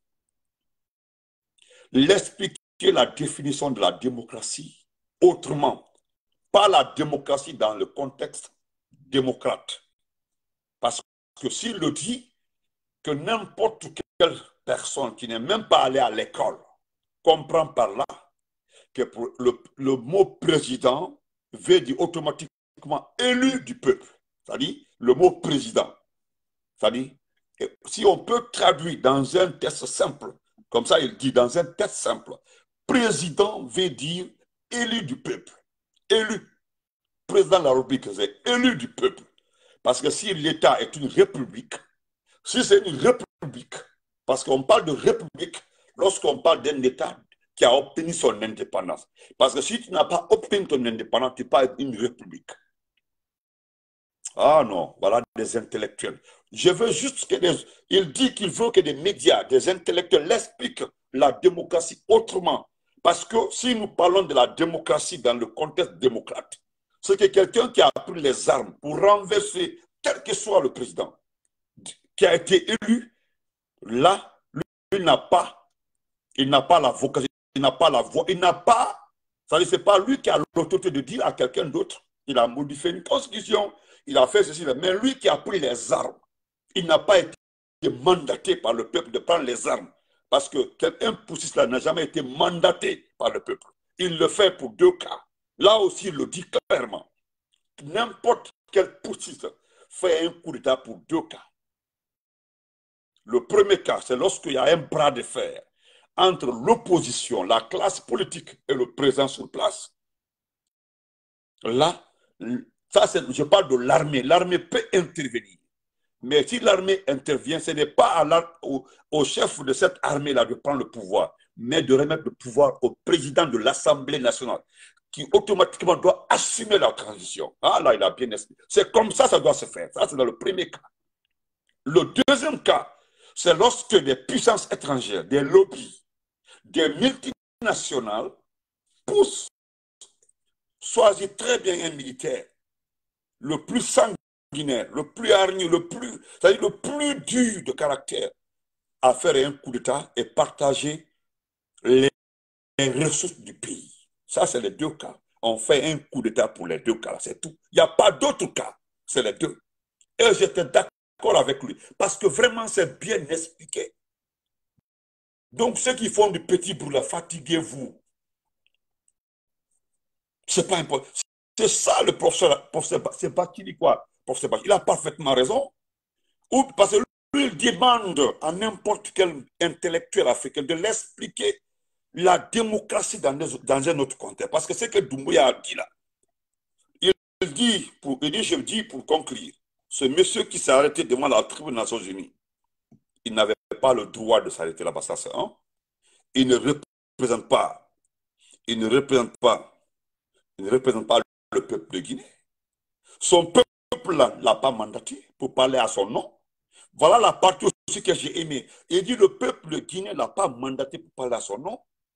la définition de la démocratie autrement, pas la démocratie dans le contexte démocrate. Parce que s'il le dit, que n'importe quelle personne qui n'est même pas allée à l'école comprend par là que le mot président veut dire automatiquement élu du peuple. C'est-à-dire le mot président. C'est-à-dire, si on peut traduire dans un texte simple, comme ça il dit dans un texte simple, président veut dire élu du peuple. Élu. Président de la République, c'est élu du peuple. Parce que si l'État est une république, si c'est une république, parce qu'on parle de république lorsqu'on parle d'un État qui a obtenu son indépendance. Parce que si tu n'as pas obtenu ton indépendance, tu n'es pas une république. Ah non, voilà des intellectuels. Je veux juste il dit qu'il veut que des médias, des intellectuels l'expliquent la démocratie autrement. Parce que si nous parlons de la démocratie dans le contexte démocrate, c'est que quelqu'un qui a pris les armes pour renverser quel que soit le président qui a été élu, là, lui, il n'a pas la vocation, il n'a pas la voix, il n'a pas, c'est-à-dire c'est pas lui qui a l'autorité de dire à quelqu'un d'autre, il a modifié une constitution, il a fait ceci, mais lui qui a pris les armes, il n'a pas été mandaté par le peuple de prendre les armes, parce que quelqu'un pour cela n'a jamais été mandaté par le peuple. Il le fait pour deux cas. Là aussi, il le dit clairement. N'importe quel putschiste fait un coup d'État pour deux cas. Le premier cas, c'est lorsqu'il y a un bras de fer entre l'opposition, la classe politique et le président sur place. Là, ça, je parle de l'armée. L'armée peut intervenir. Mais si l'armée intervient, ce n'est pas au chef de cette armée-là de prendre le pouvoir, mais de remettre le pouvoir au président de l'Assemblée nationale, qui automatiquement doit assumer la transition. Ah là, il a bien expliqué. C'est comme ça doit se faire. Ça, c'est dans le premier cas. Le deuxième cas, c'est lorsque des puissances étrangères, des lobbies, des multinationales poussent, choisissent très bien un militaire, le plus sanguinaire, le plus hargneux, c'est-à-dire le plus dur de caractère, à faire un coup d'État et partager les ressources du pays. Ça, c'est les deux cas. On fait un coup d'État pour les deux cas, c'est tout. Il n'y a pas d'autre cas, c'est les deux. Et j'étais d'accord avec lui, parce que vraiment, c'est bien expliqué. Donc, ceux qui font du petit bruit, fatiguez-vous. C'est pas important. C'est ça le professeur c'est pas qui dit quoi. Professeur Bach, il a parfaitement raison. Ou parce que lui, il demande à n'importe quel intellectuel africain de l'expliquer la démocratie dans un autre contexte. Parce que c'est que Doumbouya a dit là. Je dis pour conclure, ce monsieur qui s'est arrêté devant la tribune des Nations Unies, il n'avait pas le droit de s'arrêter là-bas, ça c'est un. Il ne représente pas, il ne représente pas, il ne représente pas le peuple de Guinée. Son peuple ne l'a pas mandaté pour parler à son nom. Voilà la partie aussi que j'ai aimée. Il dit le peuple de Guinée ne l'a pas mandaté pour parler à son nom.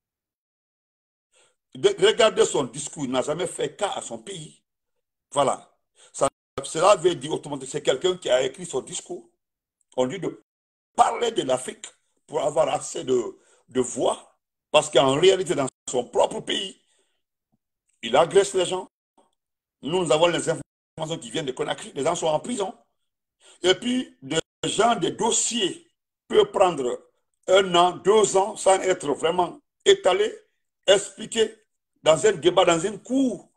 Regardez son discours, il n'a jamais fait cas à son pays. Voilà. Cela veut dire autrement, c'est quelqu'un qui a écrit son discours. On dit de parler de l'Afrique pour avoir assez de voix. Parce qu'en réalité, dans son propre pays, il agresse les gens. Nous avons les informations qui viennent de Conakry. Les gens sont en prison. Et puis, des gens, des dossiers peuvent prendre 1 an, 2 ans sans être vraiment étalés, expliqués dans un débat, dans une cour.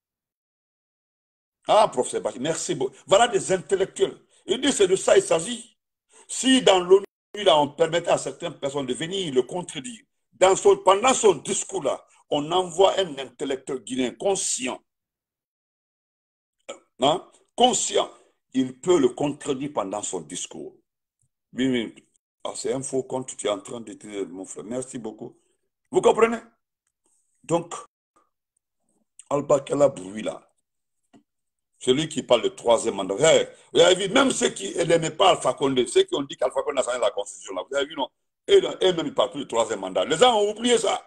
Ah, professeur Bach, merci beaucoup. Voilà des intellectuels. Il dit c'est de ça il s'agit. Si dans l'ONU, on permettait à certaines personnes de venir le contredire, pendant son discours-là, on envoie un intellectuel guinéen conscient, hein, conscient, il peut le contredire pendant son discours. Oui. Ah, c'est un faux compte que tu es en train de dire, mon frère. Merci beaucoup. Vous comprenez? Donc, Alba Kala Bruit là, celui qui parle de troisième mandat. Vous avez vu, même ceux qui n'aimaient pas Alpha Condé, ceux qui ont dit qu'Alpha Condé a changé la constitution, là, vous avez vu, non? Et même, ils parlent plus de troisième mandat. Les gens ont oublié ça.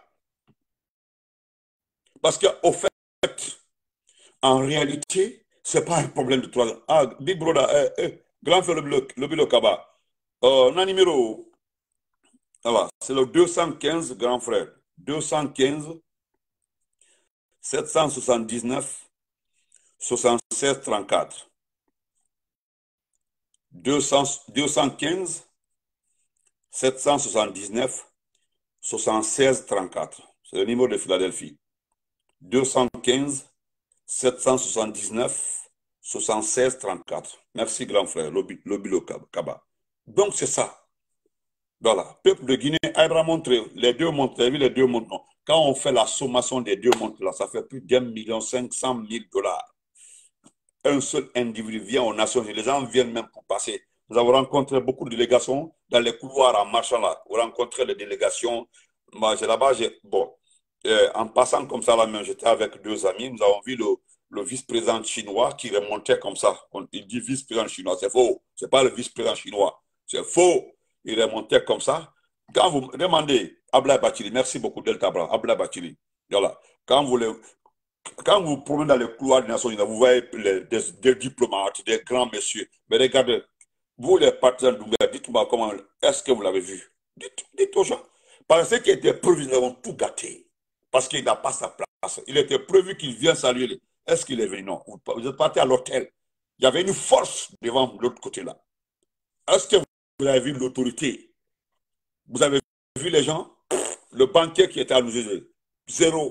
Parce qu'au fait, en réalité, ce n'est pas un problème de troisième. Ah, Big Brother, grand frère le Bilo Kaba. On a numéro. Voilà, c'est le 215, grand frère. 215 779 76 34. 215 779 76 34. C'est le numéro de Philadelphie. 215 779 76 34. Merci, grand frère, Lobilo Kaba. Donc, c'est ça. Voilà. Peuple de Guinée, Aïdra montré, les deux montres, vous avez vu les deux montres, non? Quand on fait la sommation des deux montres, là, ça fait plus d'1,5 million$. Un seul individu vient aux Nations Unies. Les gens viennent même pour passer. Nous avons rencontré beaucoup de délégations dans les couloirs en marchant là. Vous rencontrez les délégations. Moi, là-bas, bon, en passant comme ça, là même, j'étais avec deux amis. Nous avons vu le vice-président chinois qui remontait comme ça. Il dit vice-président chinois. C'est faux. Ce n'est pas le vice-président chinois. C'est faux. Il remontait comme ça. Quand vous demandez, Ablaye Bathily, merci beaucoup, Delta Bra, Ablaye Bathily. Voilà. Quand vous promenez dans les couloirs des Nations Unies, vous voyez des diplomates, des grands messieurs. Mais regardez, vous les partisans d'Oumbéa, dites-moi comment est-ce que vous l'avez vu. Dites aux gens. Parce que ce qui était prévu, nous avons tout gâté. Parce qu'il n'a pas sa place. Il était prévu qu'il vienne saluer. Est-ce qu'il est venu? Non. Vous êtes parti à l'hôtel. Il y avait une force devant l'autre côté là. Est-ce que vous avez vu l'autorité? Vous avez vu les gens? Le banquier qui était à nous aider. Zéro.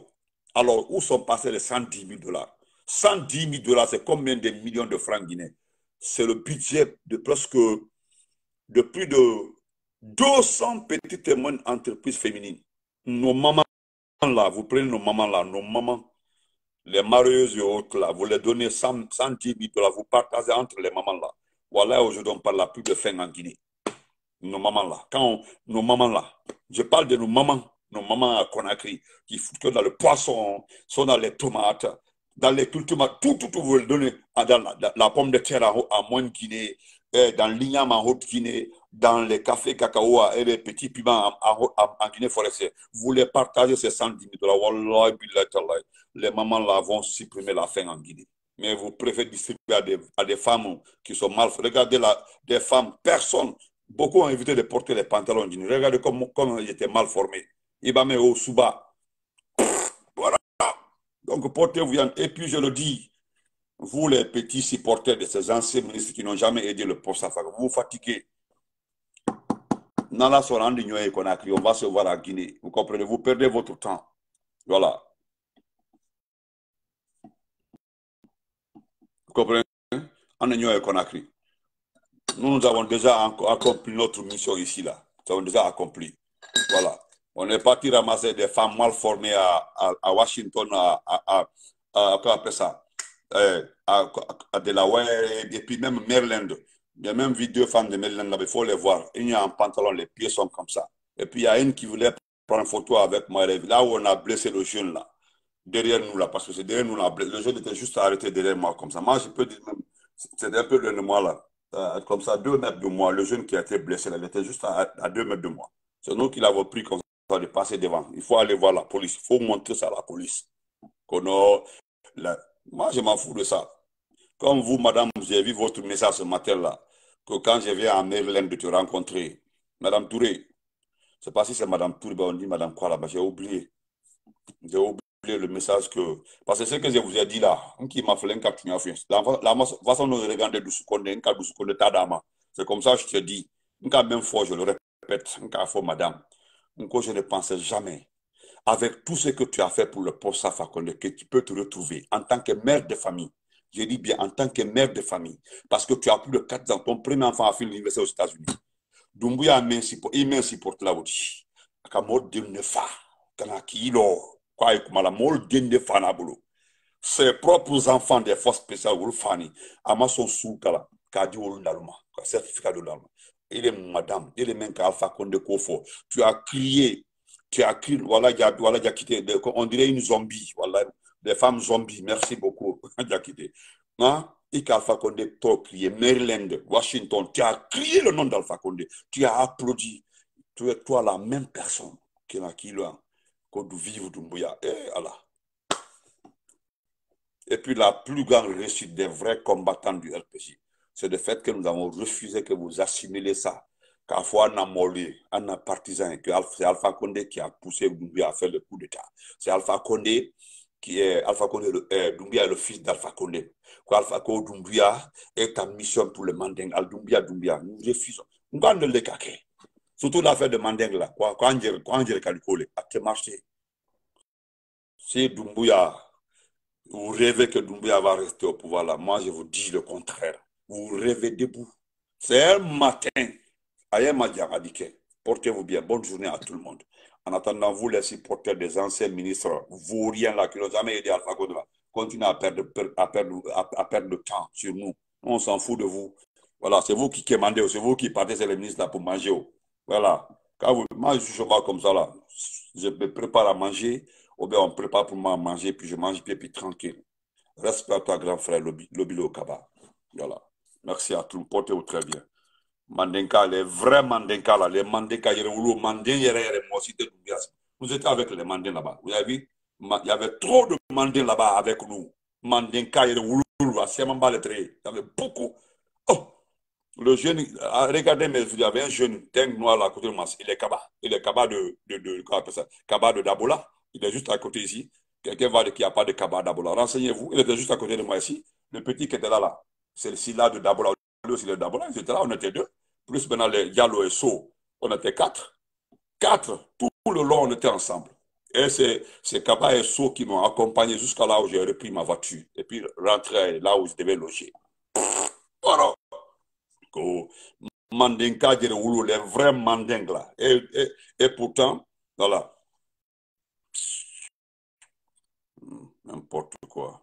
Alors, où sont passés les 110 000 dollars? 110 000 dollars, c'est combien de millions de francs guinéens? C'est le budget de presque, de plus de 200 petites et moyennes entreprises féminines. Nos mamans là, vous prenez nos mamans là, nos mamans, les marieuses et autres là, vous les donnez 110 000 dollars, vous partagez entre les mamans là. Voilà, aujourd'hui, on parle la plus de faim en Guinée. Nos mamans là. Nos mamans là, je parle de nos mamans à Conakry, qui foutent que dans le poisson, sont dans les tomates, dans les cultures, tout vous le donnez dans la pomme de terre à Moine Guinée, dans l'igname en Haute-Guinée, dans les cafés cacao et les petits piments en Guinée forestière. Vous les partagez ces 110 000 dollars. Wallah, les mamans là vont supprimer la faim en Guinée. Mais vous préférez distribuer à des femmes qui sont mal. Regardez des femmes, personne. Beaucoup ont évité de porter les pantalons guinéens. Regardez comme ils étaient mal formés. Ibame au Souba. Voilà. Donc portez-vous bien. Et puis je le dis, vous les petits supporters de ces anciens ministres qui n'ont jamais aidé le poste à faire, vous vous fatiguez. Nala Soran et Conakry, on va se voir à Guinée. Vous comprenez? Vous perdez votre temps. Voilà. Vous comprenez? En Union et Conakry. Nous avons déjà accompli notre mission ici, là. Nous avons déjà accompli. Voilà. On est parti ramasser des femmes mal formées à Washington, quoi appelle ça, à Delaware, et puis même Maryland. Il y a même vu deux femmes de Maryland là, il faut les voir. Une y a un pantalon, les pieds sont comme ça. Et puis il y a une qui voulait prendre une photo avec moi, là où on a blessé le jeune là, derrière nous là, parce que c'est derrière nous là, le jeune était juste arrêté derrière moi comme ça. Moi, je peux dire même, c'était un peu loin de moi là. Comme ça, 2 mètres de moi, le jeune qui a été blessé là, il était juste à 2 mètres de moi. C'est nous qui l'avons pris comme ça, de passer devant. Il faut aller voir la police, il faut montrer ça à la police. Moi, je m'en fous de ça. Comme vous, madame, j'ai vu votre message ce matin-là, que quand je viens à Maryland de te rencontrer, madame Touré, je ne sais pas si c'est madame Touré, on dit madame quoi là-bas, j'ai oublié. J'ai oublié le message que. Parce que ce que je vous ai dit là, qui m'a fait un cap, la façon dont je regarde un cas de Tadama, c'est comme ça que je te dis. Un cas même fois, je le répète, un cas fois, madame, je ne pensais jamais, avec tout ce que tu as fait pour le poste Alpha Condé, que tu peux te retrouver en tant que mère de famille. Je dis bien en tant que mère de famille, parce que tu as plus de 4 ans, ton premier enfant a fait l'université aux États-Unis. Dumbuya il m'insupporte là aussi. Kamod Dimnefa, Kanakilo, quoi, Kumala, Mol Dimnefa Nabolo. Ses propres enfants des forces spéciales, Wolfani, Amason Soukala, Kadi Olundalma, certificat de l'alma. Il est madame, il est même Alpha Condé Kofo. Tu as crié, voilà, il a quitté, on dirait une zombie, voilà, des femmes zombies, merci beaucoup, il a quitté. Hein? Et qu'Alpha Condé t'a crié, Maryland, Washington, tu as crié le nom d'Alpha Condé, tu as applaudi. Tu es toi la même personne qui l'a, qu'on doit vivre d'Umbuya. Et Allah. Et puis la plus grande réussite des vrais combattants du RPG, c'est le fait que nous avons refusé que vous assimilez ça. Car fois on a molé, on a partisan, que c'est Alpha Condé qui a poussé Doumbouya à faire le coup d'État. C'est Alpha Condé qui est Alpha Condé, Doumbouya est le fils d'Alpha Condé. Alpha Condé Doumbouya est en mission pour le Manding. Doumbouya, nous refusons. Nous allons le caquer. Surtout l'affaire de Manding là, quand j'ai calculé, à marché. Si Doumbouya, vous rêvez que Doumbouya va rester au pouvoir là. Moi, je vous dis le contraire. Vous rêvez debout. C'est un matin. Ayema Diaradike. Portez-vous bien. Bonne journée à tout le monde. En attendant, vous, les supporters des anciens ministres vauriens là, qui n'ont jamais aidé Alpha Condé, continuez à perdre le temps sur nous. On s'en fout de vous. Voilà, c'est vous qui commandez, c'est vous qui partez chez les ministres là pour manger. Voilà. Moi, je suis chômage comme ça là. Je me prépare à manger. Ou bien on prépare pour moi à manger, puis je mange bien, puis tranquille. Respect à toi, grand frère Lobilo Kaba. Voilà. Merci à tous. Portez-vous très bien. Mandenka, les vrais Mandenka, là, les Mandenka, vous étiez avec les Mandens là-bas. Vous avez vu? Il y avait trop de Mandens là-bas avec nous. Mandenka, il y avait beaucoup. Oh! Le jeune, regardez mes vidéos, il y avait un jeune, dingue noir là à côté de moi. Il est Kaba. Il est Kaba Kaba de Dabola. Il est juste à côté ici. Quelqu'un va dire qu'il n'y a pas de Kaba Dabola. Renseignez-vous. Il était juste à côté de moi ici. Le petit qui était là. C'est le là de Dabola. Lui aussi, le Dabola. Ils étaient là, on était deux. Plus maintenant les Diallo et So. On était quatre. Tout le long, on était ensemble. Et c'est Kaba et So qui m'ont accompagné jusqu'à là où j'ai repris ma voiture. Et puis rentrer là où je devais loger. Voilà. Ko Mandinka dire Oulu, les vrais Mandingues là. Et pourtant, voilà. N'importe quoi.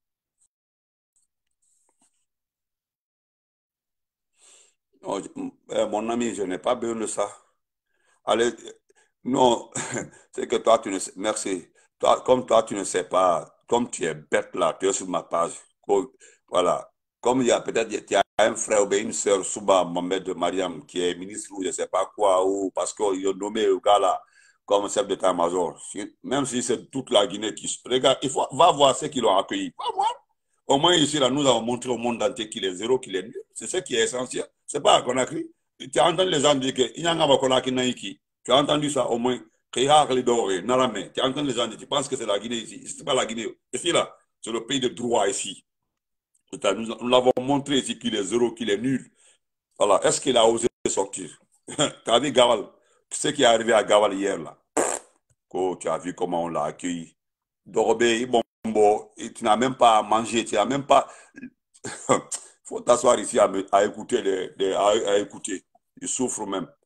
Non, mon ami, je n'ai pas besoin de ça. Allez, non, c'est que toi, tu ne sais, merci. Toi, comme toi, tu ne sais pas, comme tu es bête là, tu es sur ma page. Voilà. Comme il y a peut-être, il y a un frère ou bien une sœur, Souba Mohamed de Mariam, qui est ministre ou je ne sais pas quoi, ou parce qu'ils ont nommé le gars là comme chef d'état-major. Même si c'est toute la Guinée qui. Regarde, va voir ceux qui l'ont accueilli. Va voir. Au moins ici, là, nous avons montré au monde entier qu'il est zéro, qu'il est nul. C'est ce qui est essentiel. C'est pas à Conakry. Tu as entendu les gens dire qu'il y a un Conakry Naïki. Tu as entendu ça au moins. Tu as entendu les gens dire, tu penses que c'est la Guinée ici. C'est pas la Guinée. Ici, là, c'est le pays de droit ici. Nous l'avons montré ici qu'il est zéro, qu'il est nul. Voilà. Est-ce qu'il a osé sortir? Tu as vu Gawal? Ce qui est arrivé à Gawal hier, là. Oh, tu as vu comment on l'a accueilli. Dorobé, Bombo, et tu n'as même pas à manger, tu n'as même pas. Il faut t'asseoir ici à écouter, à écouter. Il souffre même.